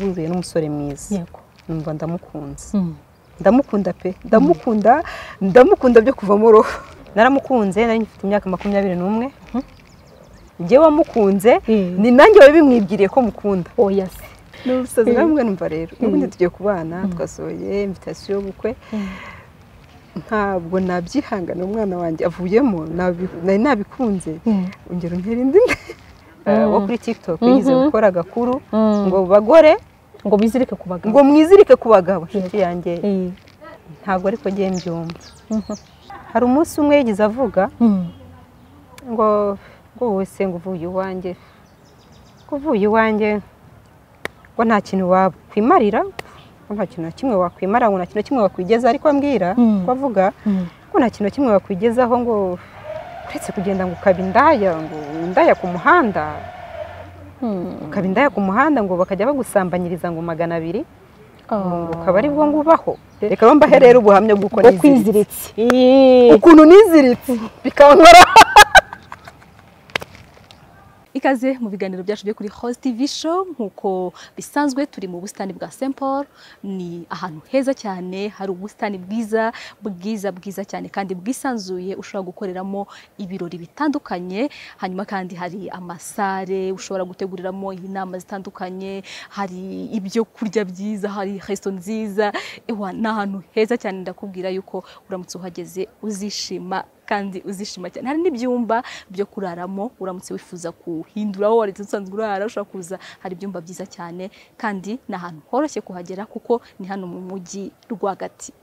buzuye n'umusore mwiza yego numva ndamukunze ndamukunda pe ndamukunda byo kuvamo roho naramukunze nari mfite imyaka 21 njye wamukunze ni nanjye wabimwibwiriye ko mukunda oya se n'ubusazi namwe numva rero ubundi tugiye kubana twasohoye invitation y'ubukwe ntabwo nabyihangana umwana wanjye avuyemo nari nabikunze ongera untera indi wo kuri TikTok yize gukora agakuru ngo bagore ngo bizirike ku bagabo ngo mwizirike ku bagabo inshuti yanjye ntabwo ariko ngiye mbyumva hari umunsi umwe yigize avuga ngo wese ngo uvuye iwanjye ngo nta kintu wakwimarira nta kintu na kimwe wakwimara ngo nta kintu kimwe wakwigeza ariko ambwira ko avuga ko nta kintu kimwe wakwigezaho ngo uretse kugenda ngo ukaba indaya ku muhanda ukaba indaya ku muhanda ngo bakajya bagusambanyiriza ngo 200 ngo ukaba ari bwo ngubaho reka bambahe rero ubuhamya bw'uko niziritse ukuntu niziritse bikankora ikaze mu biganiro byacu byo kuri Host TV show nkuko bisanzwe turi mu bustani bwa St Paul ni ahantu heza cyane hari ubustani bwiza cyane kandi bwisanzuye ushobora gukoreramo ibirori bitandukanye hanyuma kandi hari amasare ushobora guteguriramo inama zitandukanye hari ibyo kurya byiza hari resto nziza ni ahantu heza cyane ndakubwira yuko uramutse uhageze uzishima kandi uzishima cyane hari n'ibyumba byo kuraramo uramutse wifuza kuhindura aho wari usanzwe urara ushaka kuza hari ibyumba byiza cyane kandi ni ahantu horoshye kuhagera kuko ni hano mu mujyi rwagati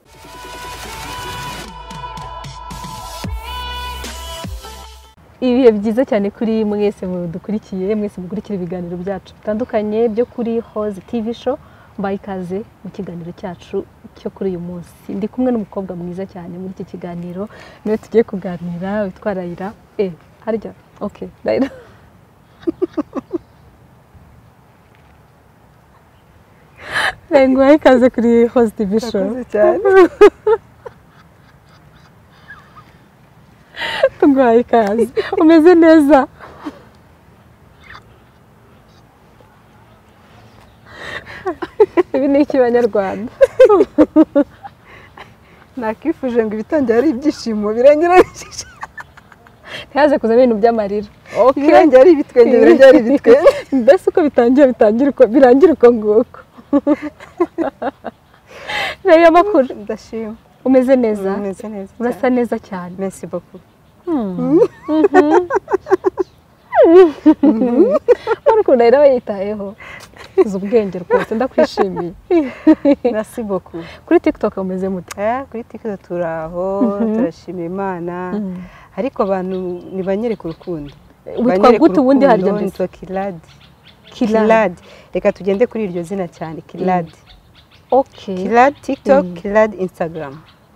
ibihe byiza cyane kuri mwese mudukurikiye mwese mukurikira ibiganiro byacu bitandukanye byo kuri Host TV show ikaze mu kiganiro cyacu cyo kuri uyu munsi ndi kumwe n'umukobwa mwiza cyane muri iki kiganiro niwe tugiye kuganira witwa Raila harya okay Raila Raila ikaze kuri Host TV show tungwaye ikaze umeze neza ibi ni icy'abanyarwanda nakifuje ngo ibitangira ari ibyishimo birangira ntihaze kuza ibintu by'amarira birangira ari ibitwenge birangira ari ibitwenge mbese uko birangira uko nguko rero amakuru ndashima umeze neza urasa cyane. neza cyane merci beaucoup ariko rero yitayeho uzi ubwenge rwose ndakwishimiye merci beaucoup kuri TikTok umeze mute kuri TikTok turaho turashima Imana ariko abantu nibanyereka urukundo witwa gute ubundi harya mbese nitwa Kilad reka tugende kuri iryo zina cyane Kilad Kilad TikTok Kilad Instagram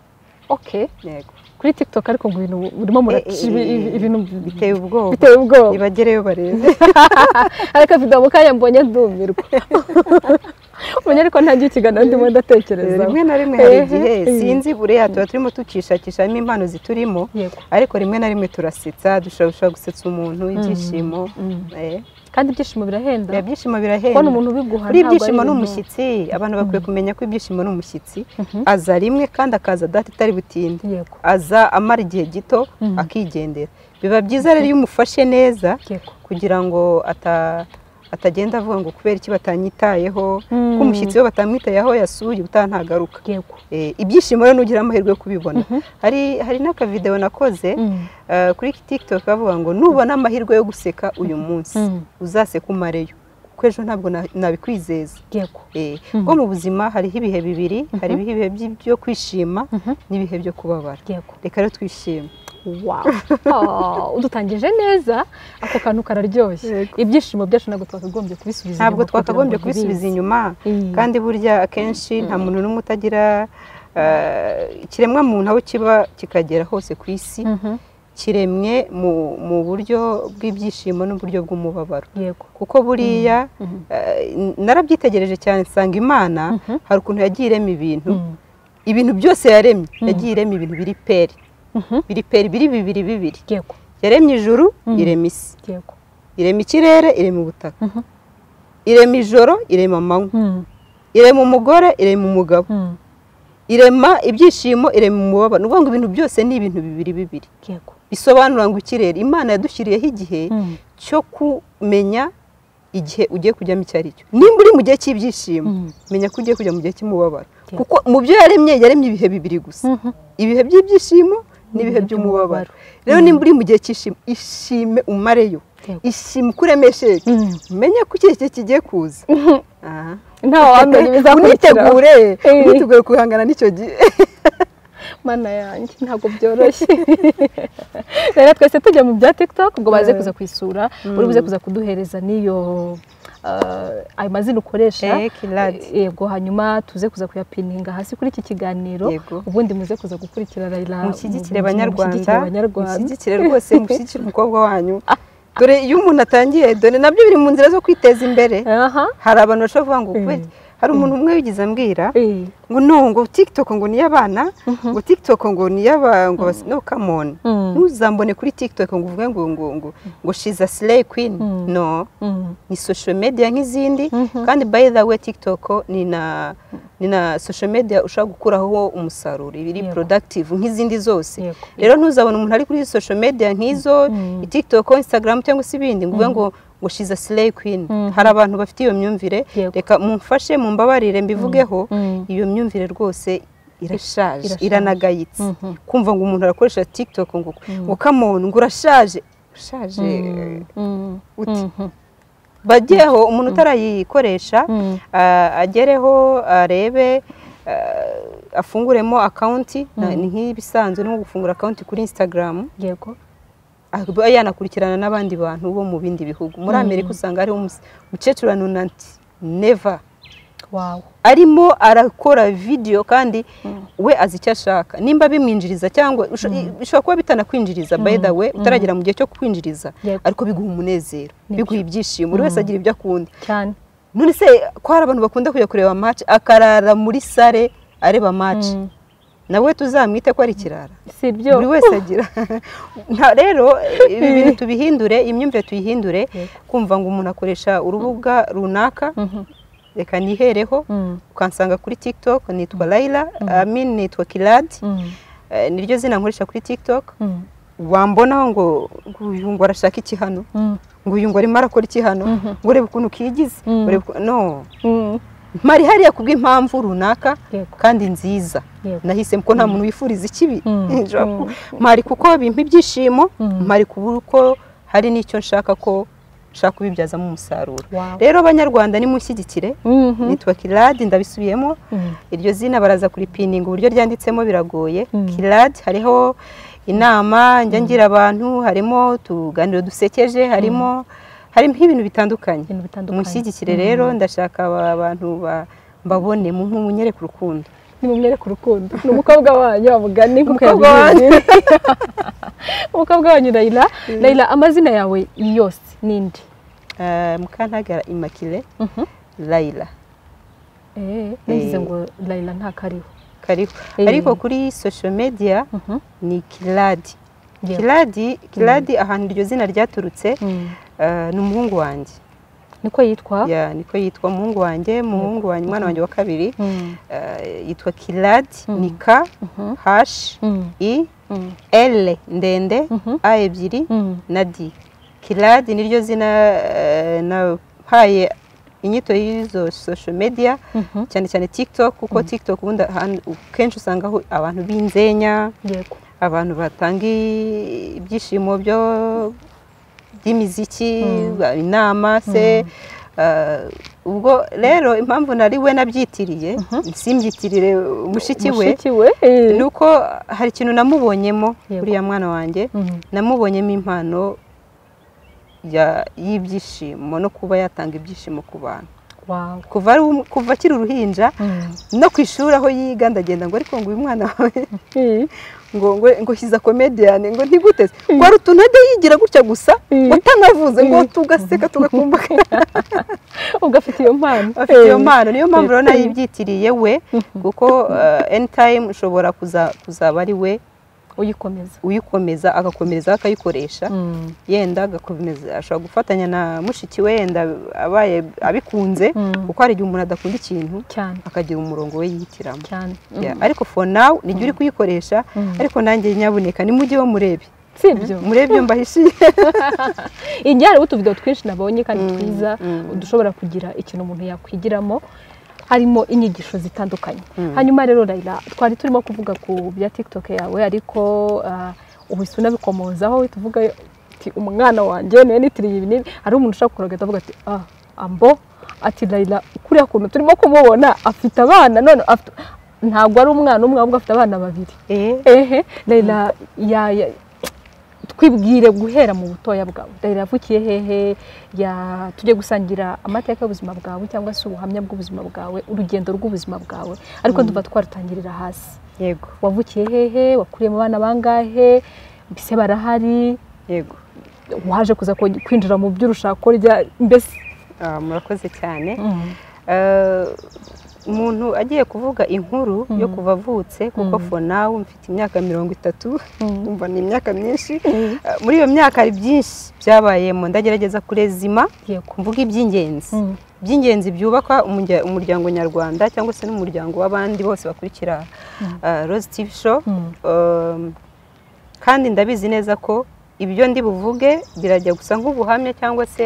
yego kuri TikTok ariko ngo ibintu urimo muraci ibintu biteye ubwoba ibagereyo bareze ariko video mukanya mbonye ndumirwa ubonye ariko ntagiye ikiganiro ndimo ndatekereza rimwe na rimwe hari igihe sinzi buriya tuba turimo tucishakishamo impano ziturimo ariko rimwe na rimwe turasetsa dushobora gusetsa umuntu ibyishimo kandi ibyishimo birahenda ibyishimo birahenda kubona umuntu ubiguha ntabwo ibyishimo n'umushyitsi abantu bakwiye kumenya ko ibyishimo n'umushyitsi aza rimwe kandi akaza data itari butinde aza amara igihe gito akigendera biba byiza rero iyo umufashe neza kugira ngo atagenda avuga ngo kubera iki batanyitayeho ko umushyitsi we batamwitayeho yasuye utantagaruka ibyishimo rero nugira amahirwe yo kubibona hari n'akavideo nakoze kuri TikTok avuga ngo nubona amahirwe yo guseka uyu munsi uzaseka umareyo kuko ejo ntabwo nabikwizeza ko mu buzima hariho ibihe bibiri hari ibihe byo kwishima n'ibihe byo kubabara reka rero twishime udutangije neza ako kantu kararyoshye ibyishimo byacu ntabwo twakagombye kubisubiza inyuma ntabwo twakagombye kubisubiza inyuma kandi burya akenshi nta muntu n'umwe utagira ikiremwa muntu aho kiba kikagera hose ku isi kiremye mu buryo bw'ibyishimo n'uburyo bw'umubabaro kuko buriya narabyitegereje cyane nsanga Imana hari ukuntu yagiye irema ibintu byose yaremye yagiye irema ibintu biri peri biri bibiri yaremye ijuru irema isi irema ikirere irema ubutaka irema ijoro irema amanywa irema umugore irema umugabo irema ibyishimo irema umubabaro ni ukuvuga ngo ibintu byose ni ibintu bibiri bisobanura ngo ikirere Imana yadushyiriyeho igihe cyo kumenya igihe ugiye kujyamo icyo ari cyo nimba uri mu gihe cy'ibyishimo menya ko ugiye kujya mu gihe cy'umubabaro kuko mu byo yaremye ibihe bibiri gusa ibihe by'ibyishimo n'ibihe by'umubabaro rero nimba uri mu gihe cy'ishimo ishime umareyo ishime ukuremesheje menye ko igihe kigiye kuza nta wamenya ibizakurikira unitegure guhangana n'icyo gihe mana yanjye ntabwo byoroshye rero twese tujya mu bya TikTok ngo baze kuza kwisura uri buze kuza kuduhereza niyo ayo mazina ukoresha yego hanyuma tuze kuza kuyapininga hasi kuri iki kiganiro ubundi muze kuza gukurikira Laila mushyigikire abanyarwanda mushyigikire rwose mushyigikire umukobwa wanyu dore iyo umuntu atangiye dore nabyo biri mu nzira zo kwiteza imbere hari abantu bashobora kuvuga ngo hari umuntu umwe wigize ambwira ngo no ngo TikTok ngo ni y'abana ngo TikTok ngo ni y'abantu no come on ntuzambone kuri TikTok ngo uvuge ngo she's a slay queen no ni social media nk'izindi kandi by the way TikTok ni na social media ushaka gukuraho umusaruro ibiri productive nk'izindi zose rero ntuzabone umuntu ari kuri social media nk'izo TikTok Instagram cyangwa se ibindi ngo uvuge ngo she's a slay queen hari abantu bafite iyo myumvire reka mumfashe mumbabarire mbivugeho iyo myumvire rwose irashaje iranagayitse kumva ngo umuntu arakoresha TikTok ngo come on ngo urashaje uti bajyeho umuntu utarayikoresha agereho arebe afunguremo account ni nk'ibisanzwe no gufungura account kuri Instagram yego yanakurikirana n'abandi bantu bo mu bindi bihugu muri Amerika usanga ari umukecuru anunanti never arimo arakora video kandi we azi icyo ashaka nimba bimwinjiriza cyangwa bishobora kuba bitanakwinjiriza by the way utaragera mu gihe cyo kwinjiriza ariko biguha umunezero biguha ibyishimo buri wese agira ibyo akunda cyane none se ko hari abantu bakunda kujya kureba match akarara muri sale areba match nawe tuzamwite ko ari kirara sibyo buri wese agira rero ibi bintu tubihindure imyumvire tuyihindure kumva ngo umuntu akoresha urubuga runaka reka nihereho ukansanga kuri TikTok nitwa Laila nitwa Kilad niryo zina nkoresha kuri TikTok wambonaho ngo uyu ngo arashaka iki hano ngo uyu ngo arimo arakora iki hano ngo urebe ukuntu kigize no mari hariya kubw'impamvu runaka kandi nziza nahise ko nta muntu wifuriza ikibi mari kuko bimpa ibyishimo mari kuko hari n'icyo nshaka ko nshaka kubibyazamo umusaruro rero abanyarwanda ni mushyigikire nitwa Kilad ndabisubiyemo iryo zina baraza kuri pininga uburyo ryanditsemo biragoye Kilad hariho inama njya ngira abantu harimo tuganiro dusekeje harimo ibintu bitandukanye mushyigikire rero ndashaka abantu mbabone munyereke urukundo nimumwereke urukundo ni umukobwa wanyu wamugani umukobwa wanyu Laila amazina yawe yose nindi Mukantagara Immaculée Laila nagize ngo Laila nta kariho ariko kuri social media ni Kilad ahantu iryo zina ryaturutse ni umuhungu wanjye niko yitwa niko yitwa umuhungu wanjye umwana wanjye wa kabiri yitwa Kilad ni K H I L ndende A ebyiri na D Kilad niryo zina nahaye inyito y'izo social media cyane cyane TikTok kuko TikTok ubundi kenshi usanga abantu b'inzenya abantu batanga ibyishimo by'imiziki inama se ubwo rero impamvu nari we nabyitiriye simbyitiriye mushiki we nuko hari ikintu namubonyemo uriya mwana wanjye namubonyemo impano y'ibyishimo no kuba yatanga ibyishimo ku bantu kuva akiri uruhinja no ku ishuri aho yiga ndagenda ngo ariko ngo uyu mwana wawe ngo hiza comedian ngo ntiguteze ngo ari utuntu ajya yigira gutya gusa utanavuze ngo tugaseka tugakumbuka ugafite iyo mpano niyo mpamvu rero nayibyitiriye we kuko anytime ushobora kuzaba ari we uyikomeza agakomereza akayikoresha yenda agakomeza ashobora gufatanya na mushiki we yenda abaye abikunze kuko hari igihe umuntu adakunda ikintu akagira umurongo we yihitiramo ariko for now nijye uri kuyikoresha ariko nanjye nyabuneka nimujye bamurebe sibyo murebe mbahishiye injyana utuvido twinshi nabonye kandi twiza dushobora kugira ikintu umuntu yakwigiramo harimo inyigisho zitandukanye hanyuma rero Laila twari turimo kuvuga ku bya TikTok yawe ariko uhise unabikomozaho tuvuga ati umwana wanjye niwe nitiriye ibi nibi hari umuntu ushaka kurogeta avuga ati ambo ati Laila kuriya kuntu turimo kumubona afite abana none ntabwo ari umwana umwe ahubwo afite abana babiri Laila twibwire guhera mu butoya bwawe Laila yavukiye hehe tujye gusangira amateka y'ubuzima bwawe cyangwa se ubuhamya bw'ubuzima bwawe urugendo rw'ubuzima bwawe ariko nduva twaratangirira hasi yego wavukiye hehe wakuriye mu bana bangahe mbese barahari yego waje kuza kwinjira mu by'urushako rya mbese murakoze cyane umuntu agiye kuvuga inkuru yo kuva avutse kuko for now mfite imyaka 30 umva ni imyaka myinshi muri iyo myaka hari byinshi byabayemo ndagerageza kurezima kuvuga iby'ingenzi byubaka umuryango nyarwanda cyangwa se n'umuryango w'abandi bose bakurikira Rose TV show kandi ndabizi neza ko ibyo ndi buvuge birajya gusa nk'ubuhamya cyangwa se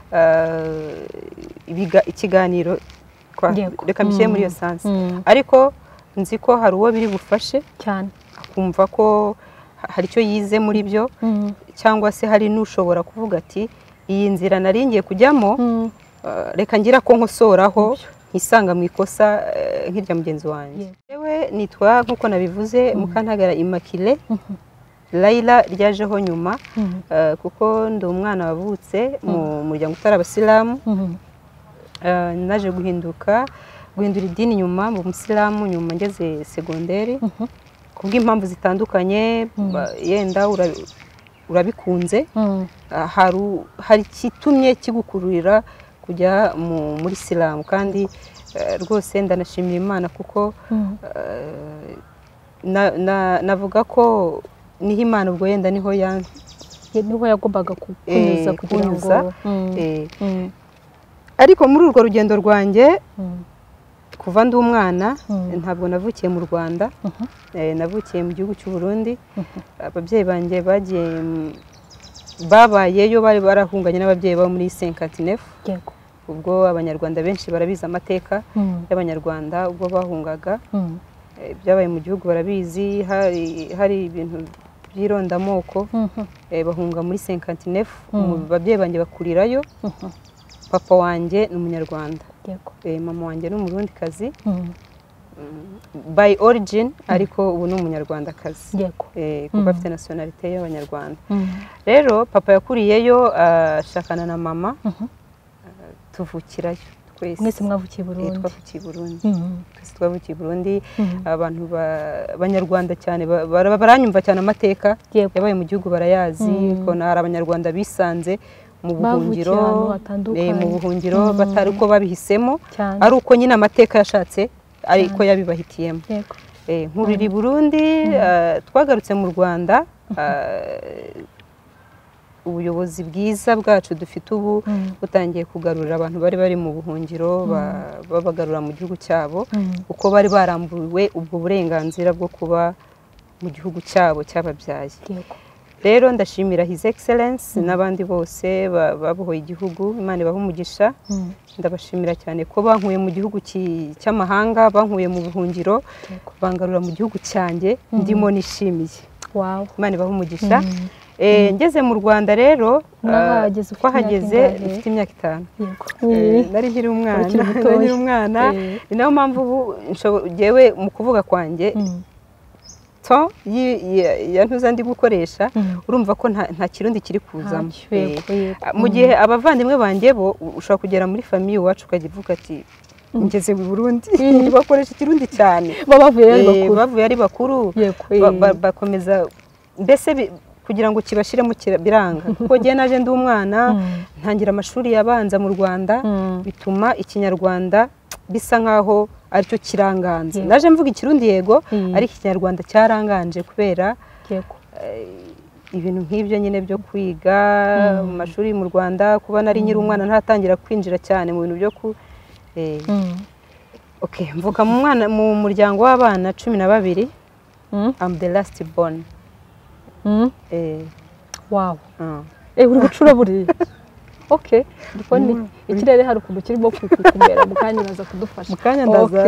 ikiganiro reka mbishyire muri iyo sansi ariko nzi ko hari uwo biri bufashe cyane akumva ko hari icyo yize muri byo cyangwa se hari n'ushobora kuvuga ati iyi nzira nari ngiye kujyamo reka ngira ko nkosoraho nkisanga mu ikosa nk'irya mugenzi wanjye yewe nitwa nk'uko nabivuze Mukantagara Immaculée Laila ryajeho nyuma kuko ndi umwana wavutse mu muryango utari abasilamu naje guhindura idini nyuma mu musilamu nyuma ngeze segonderi kubw'impamvu zitandukanye yenda urabikunze hari kitumye kigukururira kujya muri silamu kandi rwose ndanashimira Imana kuko navuga ko niho Imana ubwo yenda niho yagombaga kunyuza kugira ngo ariko muri urwo rugendo rwanjye kuva ndi umwana ntabwo navukiye mu Rwanda navukiye mu gihugu cy'u Burundi ababyeyi banjye babayeyo bari barahunganye n'ababyeyi babo muri 59 ubwo abanyarwanda benshi barabizi amateka y'abanyarwanda ubwo bahungaga byabaye mu gihugu barabizi hari ibintu by'irondamoko bahunga muri 59 ababyeyi banjye bakurirayo papa wanjye ni umunyarwanda mama wanjye ni umurundikazi by origin ariko ubu ni umunyarwandakazi kuko afite nationalite y'abanyarwanda rero papa yakuriyeyo ashakana na mama tuvukirayo twese mwese mwavukiye Burundi twavukiye Burundi twese twavukiye Burundi abantu b'abanyarwanda cyane baranyumva cyane amateka yabaye mu gihugu barayazi ko hari abanyarwanda bisanze mu buhungiro batari uko babihisemo ari uko nyine amateka yashatse ariko yabibahitiyemo nkuriri Burundi twagarutse mu Rwanda ubuyobozi bwiza bwacu dufite ubu butangiye kugarurira abantu bari mu buhungiro babagarura mu gihugu cyabo uko bari barambuwe ubwo burenganzira bwo kuba mu gihugu cyabo cyababyaye rero ndashimira His Excellence n'abandi bose babohoye igihugu Imana ibaha umugisha ndabashimira cyane ko bankuye mu gihugu cy'amahanga bankuye mu buhungiro bangarura mu gihugu cyanjye ndimo nishimiye Imana ibaha umugisha ngeze mu Rwanda rero twahageze mfite imyaka 5 nari nkiri umwana ni nayo mpamvu ubu ngewe mu kuvuga kwanjye yantuza ndi gukoresha urumva ko nta kirundi kiri kuzamo mu gihe abavandimwe banjye bo ushobora kugera muri famiye iwacu ukagivuga ati ngeze mu Burundi bakoresha ikirundi cyane bavuye ari bakuru bakomeza mbese kugira ngo kibashiremo biranga kuko giye naje ndi umwana ntangira amashuri yabanza mu Rwanda bituma ikinyarwanda bisa nkaho aricyo kiranganze naje mvuga ikirundi yego ari ikinyarwanda cyaranganje kubera ibintu nk'ibyo nyine byo kwiga mu mashuri mu Rwanda, kuba nari nyiri umwana ntatangira kwinjira cyane mu bintu byo mvuka mu muryango w'abana 12. I'm the last born. Wow. Uri gucura buriya. Okay, ndikoni ikirere hari ukuntu kirimo kumera mukanya baza kudufasha. Mukanya ndaza.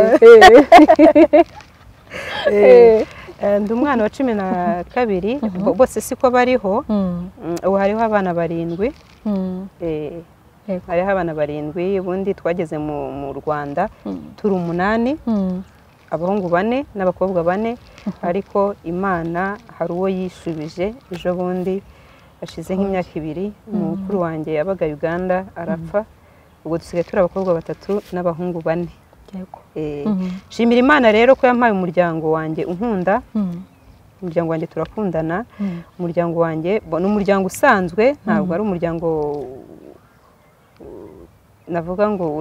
Ndi umwana wa 12, bose siko bariho. Ubu hariho abana 7. Hariho abana 7, ubundi twageze mu Rwanda turi 8, abahungu 4 n'abakobwa 4, ariko Imana hari uwo yishubije ejo bundi ashize nk'imyaka 2. Mukuru wanjye yabaga Uganda arapfa, ubwo dusigaye turi abakobwa 3 n'abahungu 4. Shimira Imana rero ko yampaye umuryango wanjye unkunda. Umuryango wanjye turakundana. Umuryango wanjye n'umuryango usanzwe, ntabwo ari umuryango navuga ngo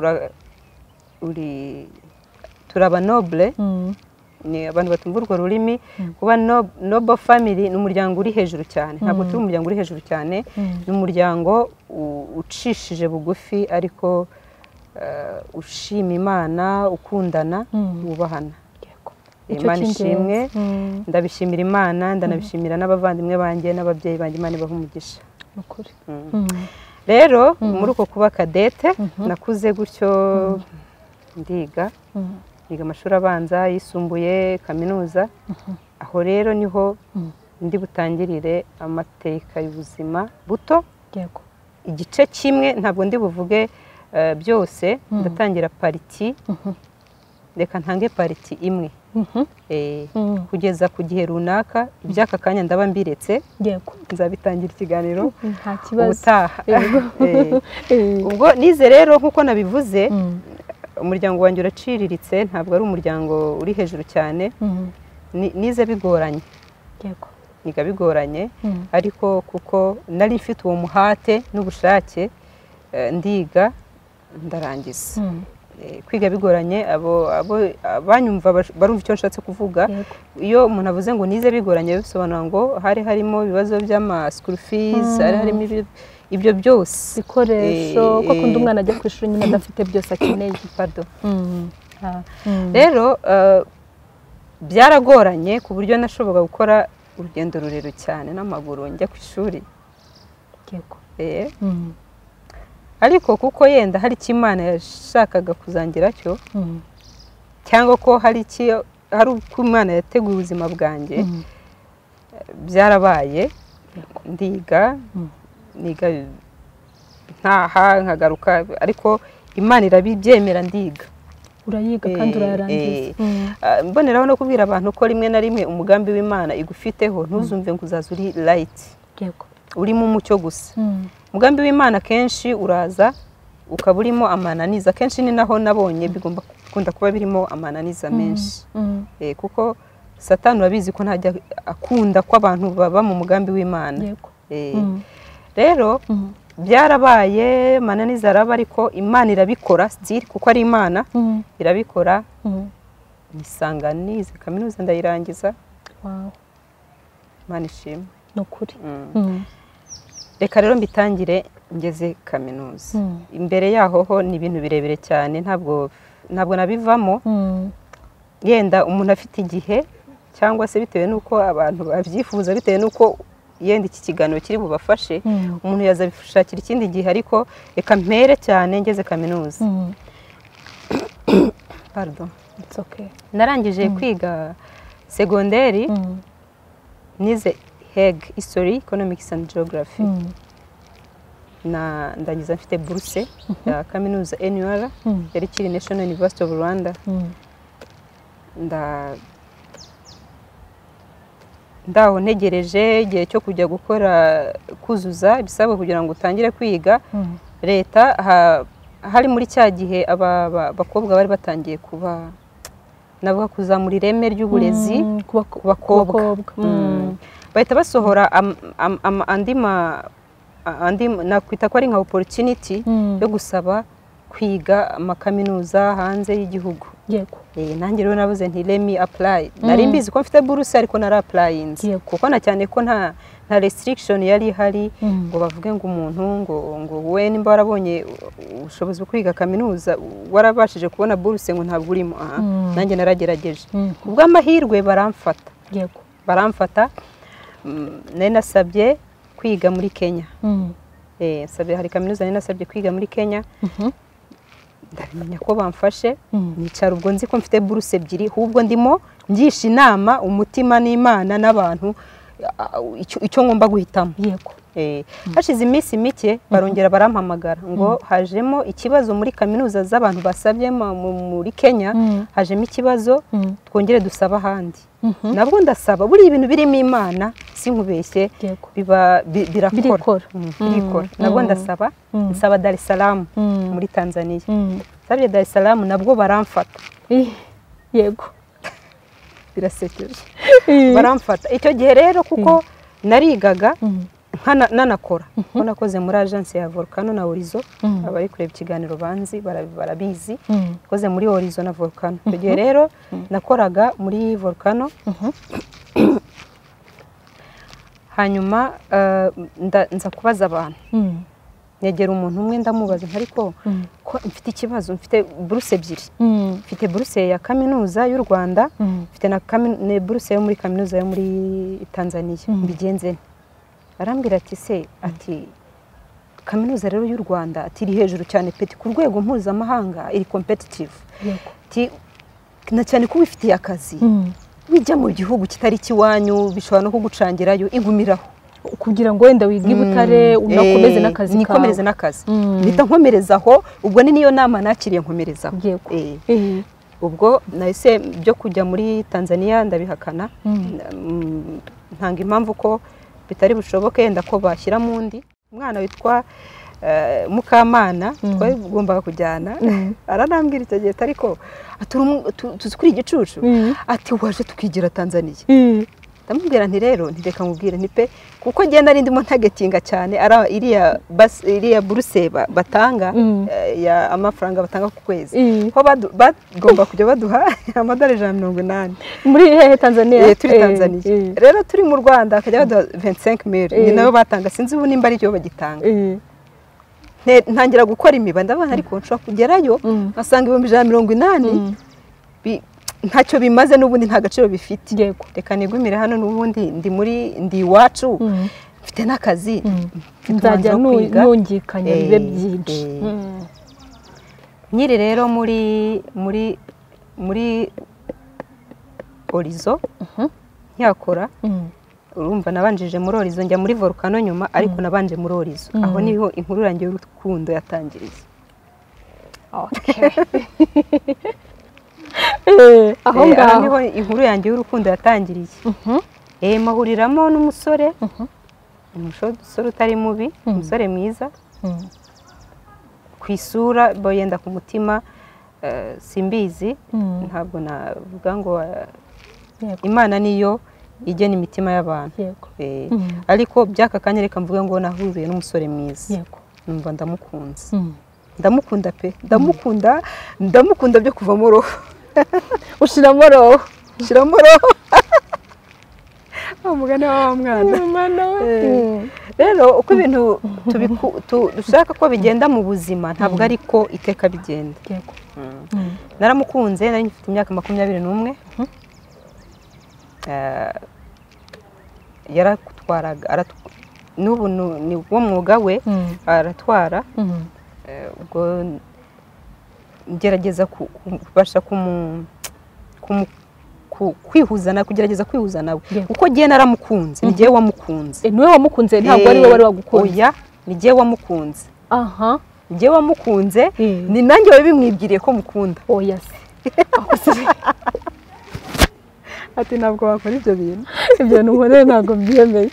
turaba noble. Ni abantu batumva urwo rurimi. Kuba noble family ni umuryango uri hejuru cyane. Ntabwo turi umuryango uri hejuru cyane, ni umuryango ucishije bugufi ariko ushima Imana, ukundana, wubahana. Imana ishimwe, ndabishimira Imana, ndanabishimira n'abavandimwe banjye n'ababyeyi banjye. Imana ibahe umugisha. Ukuri. Rero muri uko kuba kadete nakuze gutyo, ndiga amashuri abanza, yisumbuye, kaminuza. Aho rero niho ndi butangirire amateka y'ubuzima buto. Igice kimwe, ntabwo ndi buvuge byose, ndatangira pariti. Reka ntange pariti imwe. Kugeza ku gihe runaka, iby'aka kanya ndaba mbiretse, nzabitangira ikiganiro ubutaha. Ubwo nize rero nk'uko nabivuze, umuryango wanjye uraciriritse, ntabwo ari umuryango uri hejuru cyane. Nize bigoranye, niga bigoranye, ariko kuko nari mfite uwo muhate n'ubushake, ndiga ndarangiza. Kwiga bigoranye, banyumva barumva icyo nshatse kuvuga. Iyo umuntu avuze ngo nize bigoranye, bisobanura ngo hari harimo ibibazo by'ama school fees, hari harimo ibyo byose, ibikoresho, ko kundi umwana ajya ku ishuri nyine adafite byose akeneye. Rero byaragoranye ku buryo nashoboraga gukora urugendo rurerure cyane n'amaguru njya ku ishuri. Ariko kuko yenda hari icyo Imana yashakaga kuzangira cyo, cyangwa ko hari uko Imana yateguye ubuzima bwanjye, byarabaye. Ndiga ntaha nkagaruka, ariko Imana irabibyemera, ndiga. Urayiga kandi urayarangiza. Mboneraho no kubwira abantu ko rimwe na rimwe umugambi w'Imana igufiteho, ntuzumve ngo uzaza uri light, urimo umucyo gusa. Umugambi w'Imana kenshi uraza ukaba urimo amananiza. Kenshi ni naho nabonye bigomba kunda kuba birimo amananiza menshi, kuko Satani urabizi ko ntajya akunda ko abantu baba mu mugambi w'Imana. Rero byarabaye, amananiza araba, ariko Imana irabikora still, kuko ari Imana irabikora. Nisanga nize kaminuza ndayirangiza. Imana ishimwe. Nukuri. Reka rero mbitangire ngeze kaminuza. Imbere yaho ho ni ibintu birebire cyane, ntabwo nabivamo. Yenda umuntu afite igihe, cyangwa se bitewe nuko abantu babyifuza, bitewe nuko yenda iki kiganiro kiri bubafashe, umuntu yazabishakira ikindi gihe, ariko reka mpere cyane ngeze kaminuza. Pardon. It's okay. Narangije kwiga segonderi, nize Hague History, Economics and Geography. Ndangiza mfite bourse ya kaminuza NUR, yari kiri National University of Rwanda. Ndaho ntegereje igihe cyo kujya kuzuza ibisabwa kugira ngo utangire kwiga. Leta hari muri cya gihe abakobwa bari batangiye kuba navuga kuzamura ireme ry'uburezi ku bakobwa. Bahita basohora andi nakwita ko ari nka opportunity yo gusaba kwiga amakaminuza hanze y'igihugu. Yego. Nanjye rero nabuze nti let me apply. Nari mbizi ko mfite buruse ariko nari applyinze. Kuko na cyane ko nta restriction yari ihari ngo bavuge ngo umuntu ngo we nimba warabonye ubushobozi bwo kwiga kaminuza warabashije kubona buruse ngo ntabwo urimo. Nanjye naragerageje. Ubwo amahirwe baramfata. Yego. Baramfata. Nari nasabye kwiga muri Kenya. Sabye hari kaminuza nari nasabye kwiga muri Kenya. Ndamenya ko bamfashe nicara ubwo nzi ko mfite buruse ebyiri hubwo ndimo ngisha inama umutima n'Imana n'abantu icyo ngomba guhitamo. Yego. Hashize iminsi mike barongera barampamagara ngo hajemo ikibazo muri kaminuza z'abantu basabye muri Kenya, hajemo ikibazo twongere dusaba ahandi. Nabwo ndasaba buri ibintu birimo Imana sinkubeshye biba birakora. Nabwo ndasaba nsaba Dar es Salaam muri Tanzania. Sabye Dar es Salaam nabwo baramfata. Yego. Birasekeje. Baramfata. Icyo gihe rero kuko narigaga nanakora. Ko nakoze muri agence ya Volcano na Horizon. Abari kureba ikiganiro banzi barabizi. Koze muri Horizon na Volcano. Icyo gihe rero nakoraga muri Volcano. Hanyuma nza kubaza abantu. Negera umuntu umwe ndamubaza ariko ko mfite ikibazo, mfite buruse ebyiri. Mfite buruse ya kaminuza y'u Rwanda, mfite na buruse yo muri kaminuza yo muri Tanzania. Mbigenze. Arambwira ati se ati kaminuza rero y'u Rwanda ati iri hejuru cyane peti ku rwego mpuzamahanga, iri competitive. Ati na cyane ko wifitiye akazi. Wijya mu gihugu kitari kiwanyu bishobora no kugucangirayo igumiraho. Kugira ngo wenda wige Butare unakomeze n'akazi kawe. Nikomereze n'akazi. Bita nkomerezaho ubwo ni niyo nama nakiriye nkomerezaho. Ubwo nahise byo kujya muri Tanzania ndabihakana. Ntanga impamvu ko bitari bushoboke yenda ko bashyira mundi. Umwana witwa Mukamana twagombaga kujyana aranambwira icyo gihe ariko tuzikuri igicucu ati waje tukigira Tanzania. Ndamubwira nti rero ntireka mubwire ntipe kuko genda rindimo ntagetinga cyane ara iriya buruse batanga ya amafaranga batanga ku kwezi ho bagomba kujya baduha amadolari 180 muri hehe Tanzania. Turi Tanzania rero turi mu Rwanda akajya baduha 25,000 ni nayo batanga sinzi ubu nimba ari cyo bagitanga. Ntangira gukora imiba ndabona ariko nshobora kugerayo asanga 180 ntacyo bimaze n'ubundi nta gaciro bifite. Reka nigumire hano n'ubundi ndi iwacu mfite n'akazi nzajya nungikanya bibe byinshi. Nyiri rero muri Horizon nyakora urumva nabanjije muri Horizon njya muri Volcano nyuma ariko nabanje muri Horizon aho niho inkuru yanjye y'urukundo yatangiriye. Aho ngaho niho inkuru yanjye y'urukundo yatangiriye. Mahuriramo n'umusore umusore utari mubi, umusore mwiza ku isura boyenda ku mutima simbizi ntabwo navuga ngo Imana niyo igena imitima y'abantu. Ariko byaka kanya reka mvuge ngo nahuriye n'umusore mwiza. Numva ndamukunze. Ndamukunda pe. Ndamukunda byo kuva mu roho. Ushiramo roho. Umugane wa mwana. Rero uko ibintu dushaka ko bigenda mu buzima ntabwo ariko iteka bigenda. Naramukunze nari mfite imyaka 21. Yaratwaraga n'ubu ni wo mwuga we aratwara. Ubwo ngerageza kubasha kwihuzana kugerageza kwihuza nawe uko giye naramukunze ni giye wamukunze. Niwe wamukunze ntabwo ari we wari wagukunze. Oya ni giye wamukunze. Ni giye wamukunze ni nanjye wabimwibwiriye ko mukunda. Oya se ati ntabwo wakora ibyo bintu. Ibyo nubone ntabwo byemeye.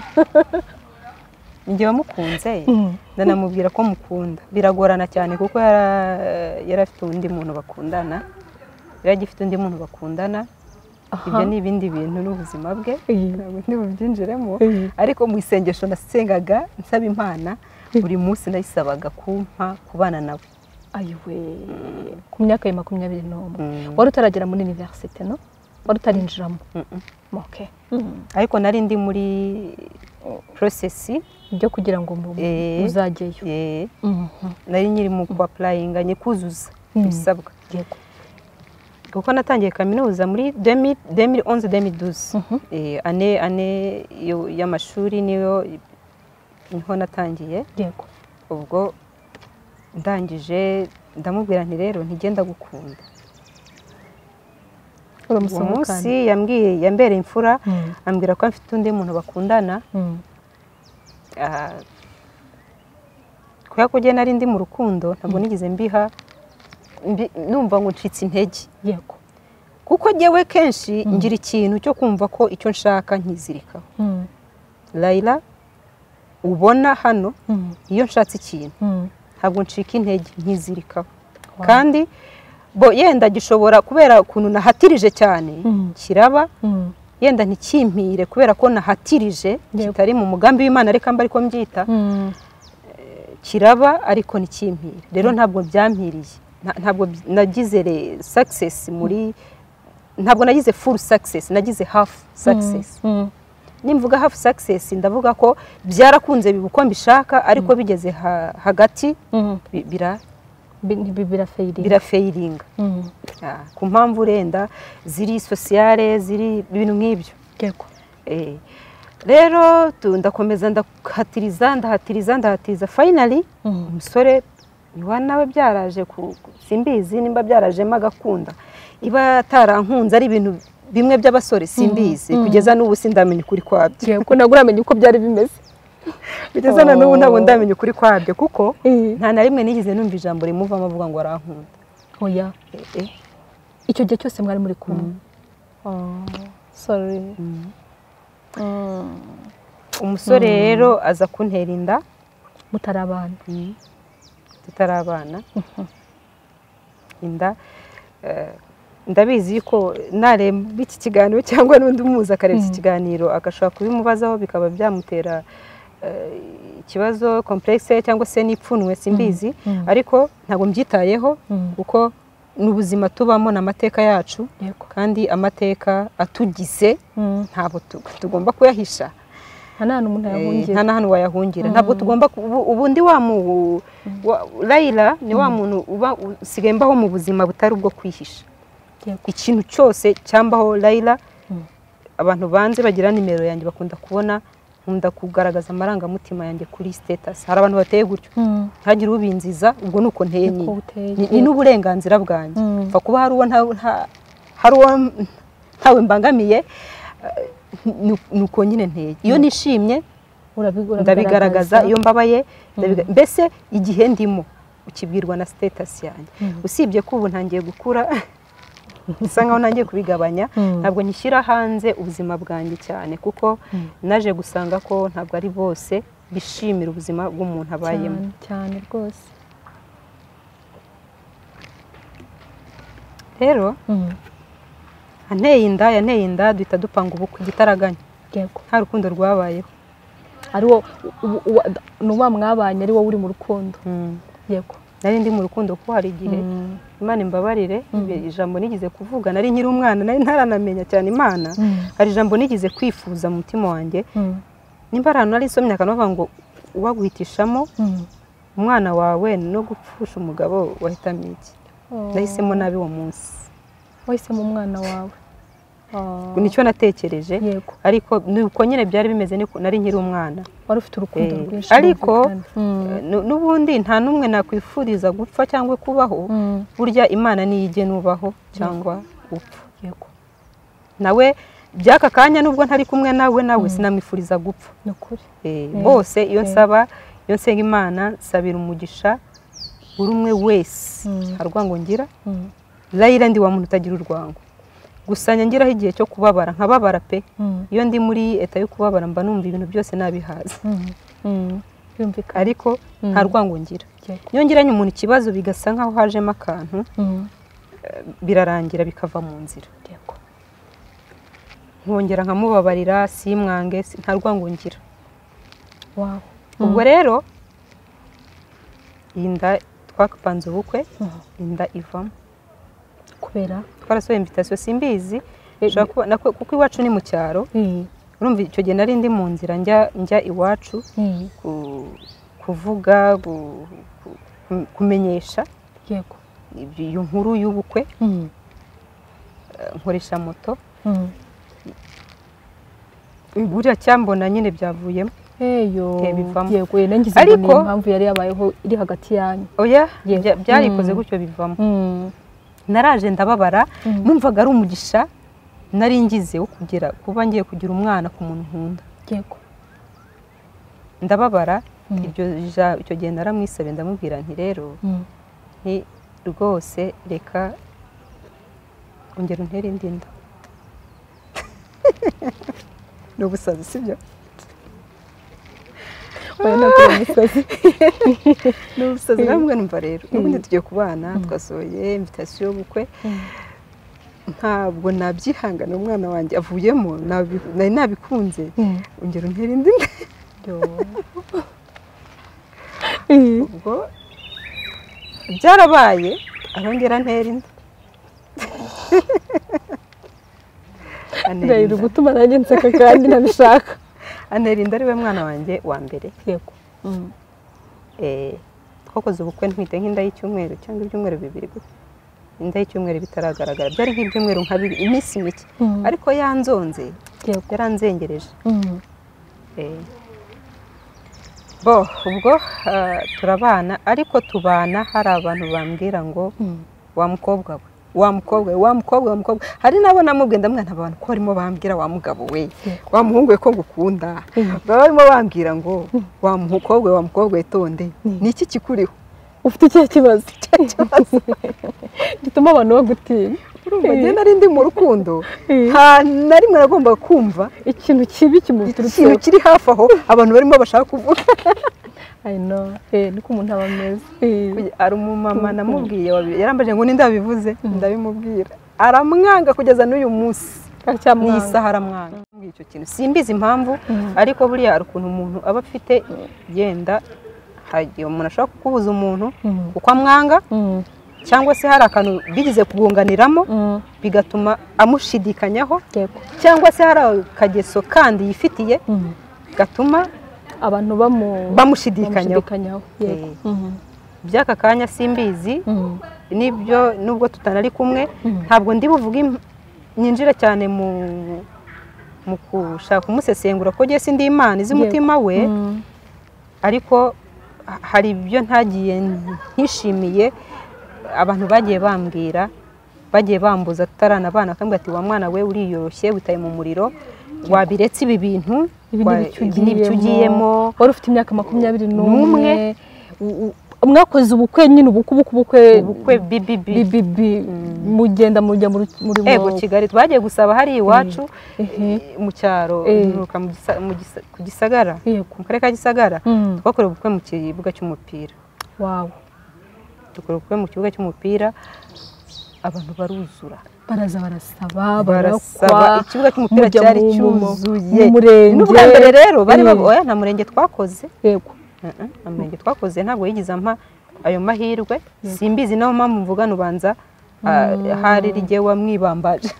Njye wamukunze ndanamubwira ko mukunda. Biragorana cyane kuko yarafite undi muntu bakundana. Yaragifite undi muntu bakundana. Ibyo ni ibindi bintu n'ubuzima bwe ntabwo ndibubyinjiremo ariko mu isengesho nasengaga nsaba Imana buri munsi nayisabaga kumpa kubana nawe. ayiwe ku myaka ya 21 wari utaragera muri universite no wari utarinjiramo okay ariko nari ndi muri process byo kugira ngo muzajyeyo nari nyiri mu applyinga nyikuzuza bisabwa yego kuko natangiye kaminuza muri 2011-2012 ane y'amashuri niho natangiye yego ubwo ndangije ndamubwira nti rero ntigenda gukunda umunsi yambereye imfura ambwira ko afite undi muntu bakundana kubera ko njye nari ndi mu rukundo ntabwo nigeze mbiha numva ngo ncitse intege yego kuko njyewe kenshi ngira ikintu cyo kumva ko icyo nshaka nkizirikaho Layla ubona hano iyo nshatse ikintu ntabwo ncika intege nkizirikaho kandi yenda gishobora kubera ukuntu nahatirije cyane kiraba yenda ntikimpire kubera ko nahatirije kitari mu mugambi w'Imana reka mba ariko mbyita kiraba ariko ntikimpire rero ntabwo byampiriye ntabwo nagize success muri ntabwo nagize full success nagize half success nimvuga half success ndavuga ko byarakunze bibuko mbishaka ariko bigeze hagati birafailinga ku mpamvu renda ziri sociale ziri ibintu nk'ibyo rero ndakomeza ndahatiriza finally umusore niwa nawe byaraje simbizi nimba byarajemo agakunda iba tarankunze ari ibintu bimwe by'abasore simbizi kugeza n'ubu sindamenya ukuri kwabyo ko naguramenya uko byari bimeze bigeza na n'ubu ntabwo ndamenya ukuri kwabyo kuko nta na rimwe nigeze numva ijambo rimuvamo avuga ngo arankunda oya icyo gihe cyose mwari muri kumwe sorry umusore rero aza kuntera inda tutarabana inda ndabizi ko naremba iki kiganiro cyangwa n'undi umuzi akareba iki kiganiro agashobora kubimubazaho bikaba byamutera ikibazo complexe cyangwa se n'ipfunwe simbizi ariko ntabwo mbyitayeho kuko n'ubuzima tubamo n'amateka yacu kandi amateka atugize ntabwo tugomba kuyahisha nta n'ahantu wayahungira ntabwo tugomba ubundi Layla ni wa muntu uba usigaye mbaho mu buzima butari ubwo kwihisha ikintu cyose cyambaho Layla abantu banze bagira nimero yanjye bakunda kubona nkunda kugaragaza amarangamutima yanjye kuri status hari abantu bateye gutyo ntagire ubinziza ubwo nuko nteye ni n'uburenganzira bwanjye mfa kuba hari uwo ntawe mbangamiye nuko nyine nteye iyo nishimye ndabigaragaza iyo mbabaye mbese igihe ndimo ukibwirwa na status yanjye usibye ko ubu ntangiye gukura bisa nkaho ntangiye kubigabanya ntabwo nyishyira hanze ubuzima bwanjye cyane kuko naje gusanga ko ntabwo ari bose bishimira ubuzima bw'umuntu abayemo cyane rwose rero yanteye inda duhita dupanga ubukwe igitaraganya nta rukundo rwabayeho ni wa mwabanye ari wowe uri mu rukundo yego nari ndi mu rukundo kuko hari igihe Imana imbabarire ijambo nigize kuvuga nari nkiri umwana nari ntaranamenya cyane Imana hari ijambo nigize kwifuza mu mutima wanjye nimba ari nari somye akanavuga ngo uwaguhitishamo umwana wawe no gupfusha umugabo wahitamo iki nahisemo nabi uwo munsi wahisemo umwana wawe nicyo natekereje ariko nuko nyine byari bimeze nari nkiri umwana wari ufite urukundo rwinshi ariko n'ubundi nta numwe nakwifuriza gupfa cyangwa kubaho burya Imana niyige nubaho cyangwa upfa nawe byaka kanya nubwo ntari kumwe nawe sinamwifuriza gupfa bose iyo nsenga Imana nsabira umugisha buri umwe wese harwango ngira Layla ndi wa muntu utagira urwango gusa ngiraho igihe cyo kubabara nkababara pe iyo ndi muri eta yo kubabara mba numva ibintu byose nabihaza ariko nta rwango ngira iyo ngiranye umuntu ikibazo bigasa nkaho hajemo akantu birarangira bikava mu nzira nkongera nkamubabarira simwange nta rwango ngira ubwo rero inda twapanze ubukwe inda ivamo kubera twarasohoye invitation simbizi kuko iwacu ni mu cyaro urumva icyo gihe nari ndi mu nzira njya iwacu kuvuga kumenyesha yego iyo nkuru y'ubukwe nkoresha moto buriya cyambona nyine byavuyemo yego nangize ngo ni impamvu yari yabayeho iri hagati yanyu oya byarikoze gutyo bivamo naraje ndababara numvaga ari umugisha nari ngize wo kuba ngiye kugira umwana ku muntu nkunda yego ndababara icyo gihe naramwisabe ndamubwira nti rero ni rwose reka ongera untere indi nda ni ubusazi sibyo ni ubusazi namwe numva rero ubundi tugiye kubana twasohoye invitation y'ubukwe ntabwo nabyihangana umwana wanjye avuyemo nari nabikunze ongera untere indi nda ubwo byarabaye arongera antera inda ndahira gutuma nanjye nseka kandi nabishaka antera inda ari we mwana wanjye wa mbere yego twakoze ubukwe ntwite nk'inda y'icyumweru cyangwa ibyumweru bibiri gusa inda y'icyumweru bitaragaragara byari nk'ibyumweru nka bibiri iminsi mike ariko yanzonze yaranzengereje ubwo turabana ariko tubana hari abantu bambwira ngo wa mukobwa we hari nabo namubwiye ndamwana abantu ko barimo bambwira wa mugabo we wa muhungu we ko ngukunda baba barimo bambwira ngo wa mukobwa we tonde ni iki kikuriho ufite ikihe kibazo gituma abantu bagutinya urumva njye nari ndi mu rukundo nta na rimwe nagomba kumva ikintu kibi kimuturutse ikintu kiri hafi aho abantu barimo bashaka kuvuga niko umuntu aba ameze ari umumama namubwiye yarambaje ngo ninde wabivuze ndabimubwira aramwanga kugeza n'uyu munsi mu isaha aramwanga icyo kintu simbizi impamvu ariko buriya hari ukuntu umuntu aba afite yenda hagiye umuntu ashobora kukubuza umuntu kuko amwanga cyangwa se hari akantu bigize kugunganiramo bigatuma amushidikanyaho cyangwa se hari akageso kandi yifitiye gatuma abantu bamushidikanyaho by'aka kanya simbizi nibyo nubwo tutanari kumwe ntabwo ndi buvuge nyinjira cyane mu gushaka kumusesengura ko ngiye sindi imana izi umutima we ariko hari ibyo ntagiye nkishimiye abantu bagiye bambwira bagiye bambuza tutarana abana akambwira ati wa mwana we uriyoroshye witaye mu muriro wabiretse ibi bintu n'ibyo ugiyemo wari ufite imyaka 21 mwakoze ubukwe nyine ubukwe bibi mugenda mujya muri ego Kigali twagiye gusaba hari iwacu mu cyaro ku Gisagara mu karere ka Gisagara twakoreye ubukwe mu kibuga cy'umupira dukora ubukwe mu kibuga cy'umupira abantu baruzura baraza barasaba ikibuga cy'umupira cyari cyuzuye n'ubwa mbere rero bari oya nta murenge twakoze nta murenge twakoze ntabwo yigize ampa ayo mahirwe simbizi naho mpamvu mvugana ubanza hari rigiye wamwibambaje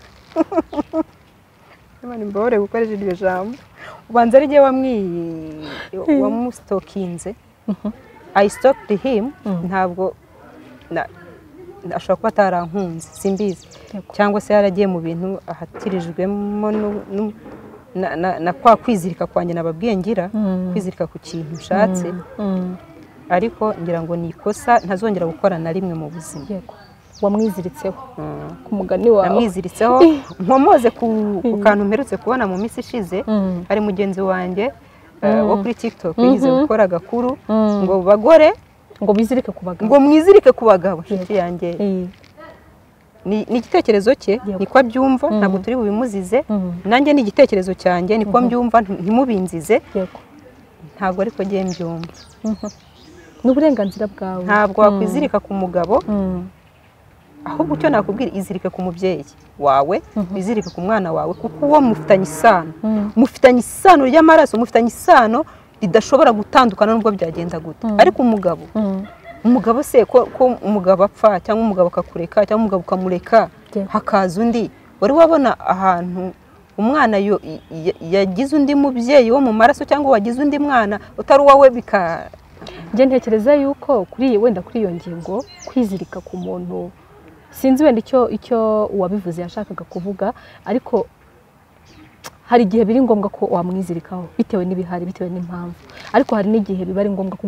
Imana imbore gukoresha iryo jambo ubanza rigiye wamustokinze I stalked him ntabwo ashobora kuba atarankunze simbizi cyangwa se yaragiye mu bintu ahatirijwemo na kwa kwizirika kwanjye nababwiye ngira kwizirika ku kintu nshatse ariko ngira ngo ni ikosa ntazongera gukora na rimwe mu buzima wamwiziritseho ku mugani wawe namwiziritseho nkomoze ku kantu mperutse kubona mu minsi ishize ari mugenzi wanjye wo kuri TikTok yize gukora agakuru ngo bagore ngo bizirike ku bagabo ngo mwizirike ku bagabo inshuti yanjye ni igitekerezo cye niko abyumva ntabwo turi bubimuzize nanjye ni igitekerezo cyanjye niko mbyumva ntimubinzize ntabwo ariko ngiye mbyumva n'uburenganzira bwawe ntabwo wakwizirika ku mugabo ahubwo icyo nakubwira izirike ku mubyeyi wawe izirike ku mwana wawe kuko uwo mufitanye isano ry'amaraso mufitanye isano ridashobora gutandukana nubwo byagenda gute ariko umugabo umugabo se ko umugabo apfa cyangwa umugabo akakureka cyangwa umugabo ukamureka hakaza undi, wari wabona ahantu umwana yagize undi mubyeyi wo mu maraso cyangwa wagize undi mwana utari uwawe njye ntekereza yuko wenda kuri iyo ngingo kwizirika ku muntu sinzi wenda icyo uwabivuze yashakaga kuvuga, ariko hari igihe biri ngombwa ko wamwizirikaho bitewe n'ibihari bitewe n'impamvu, ariko hari n'igihe biba ari ngombwa ko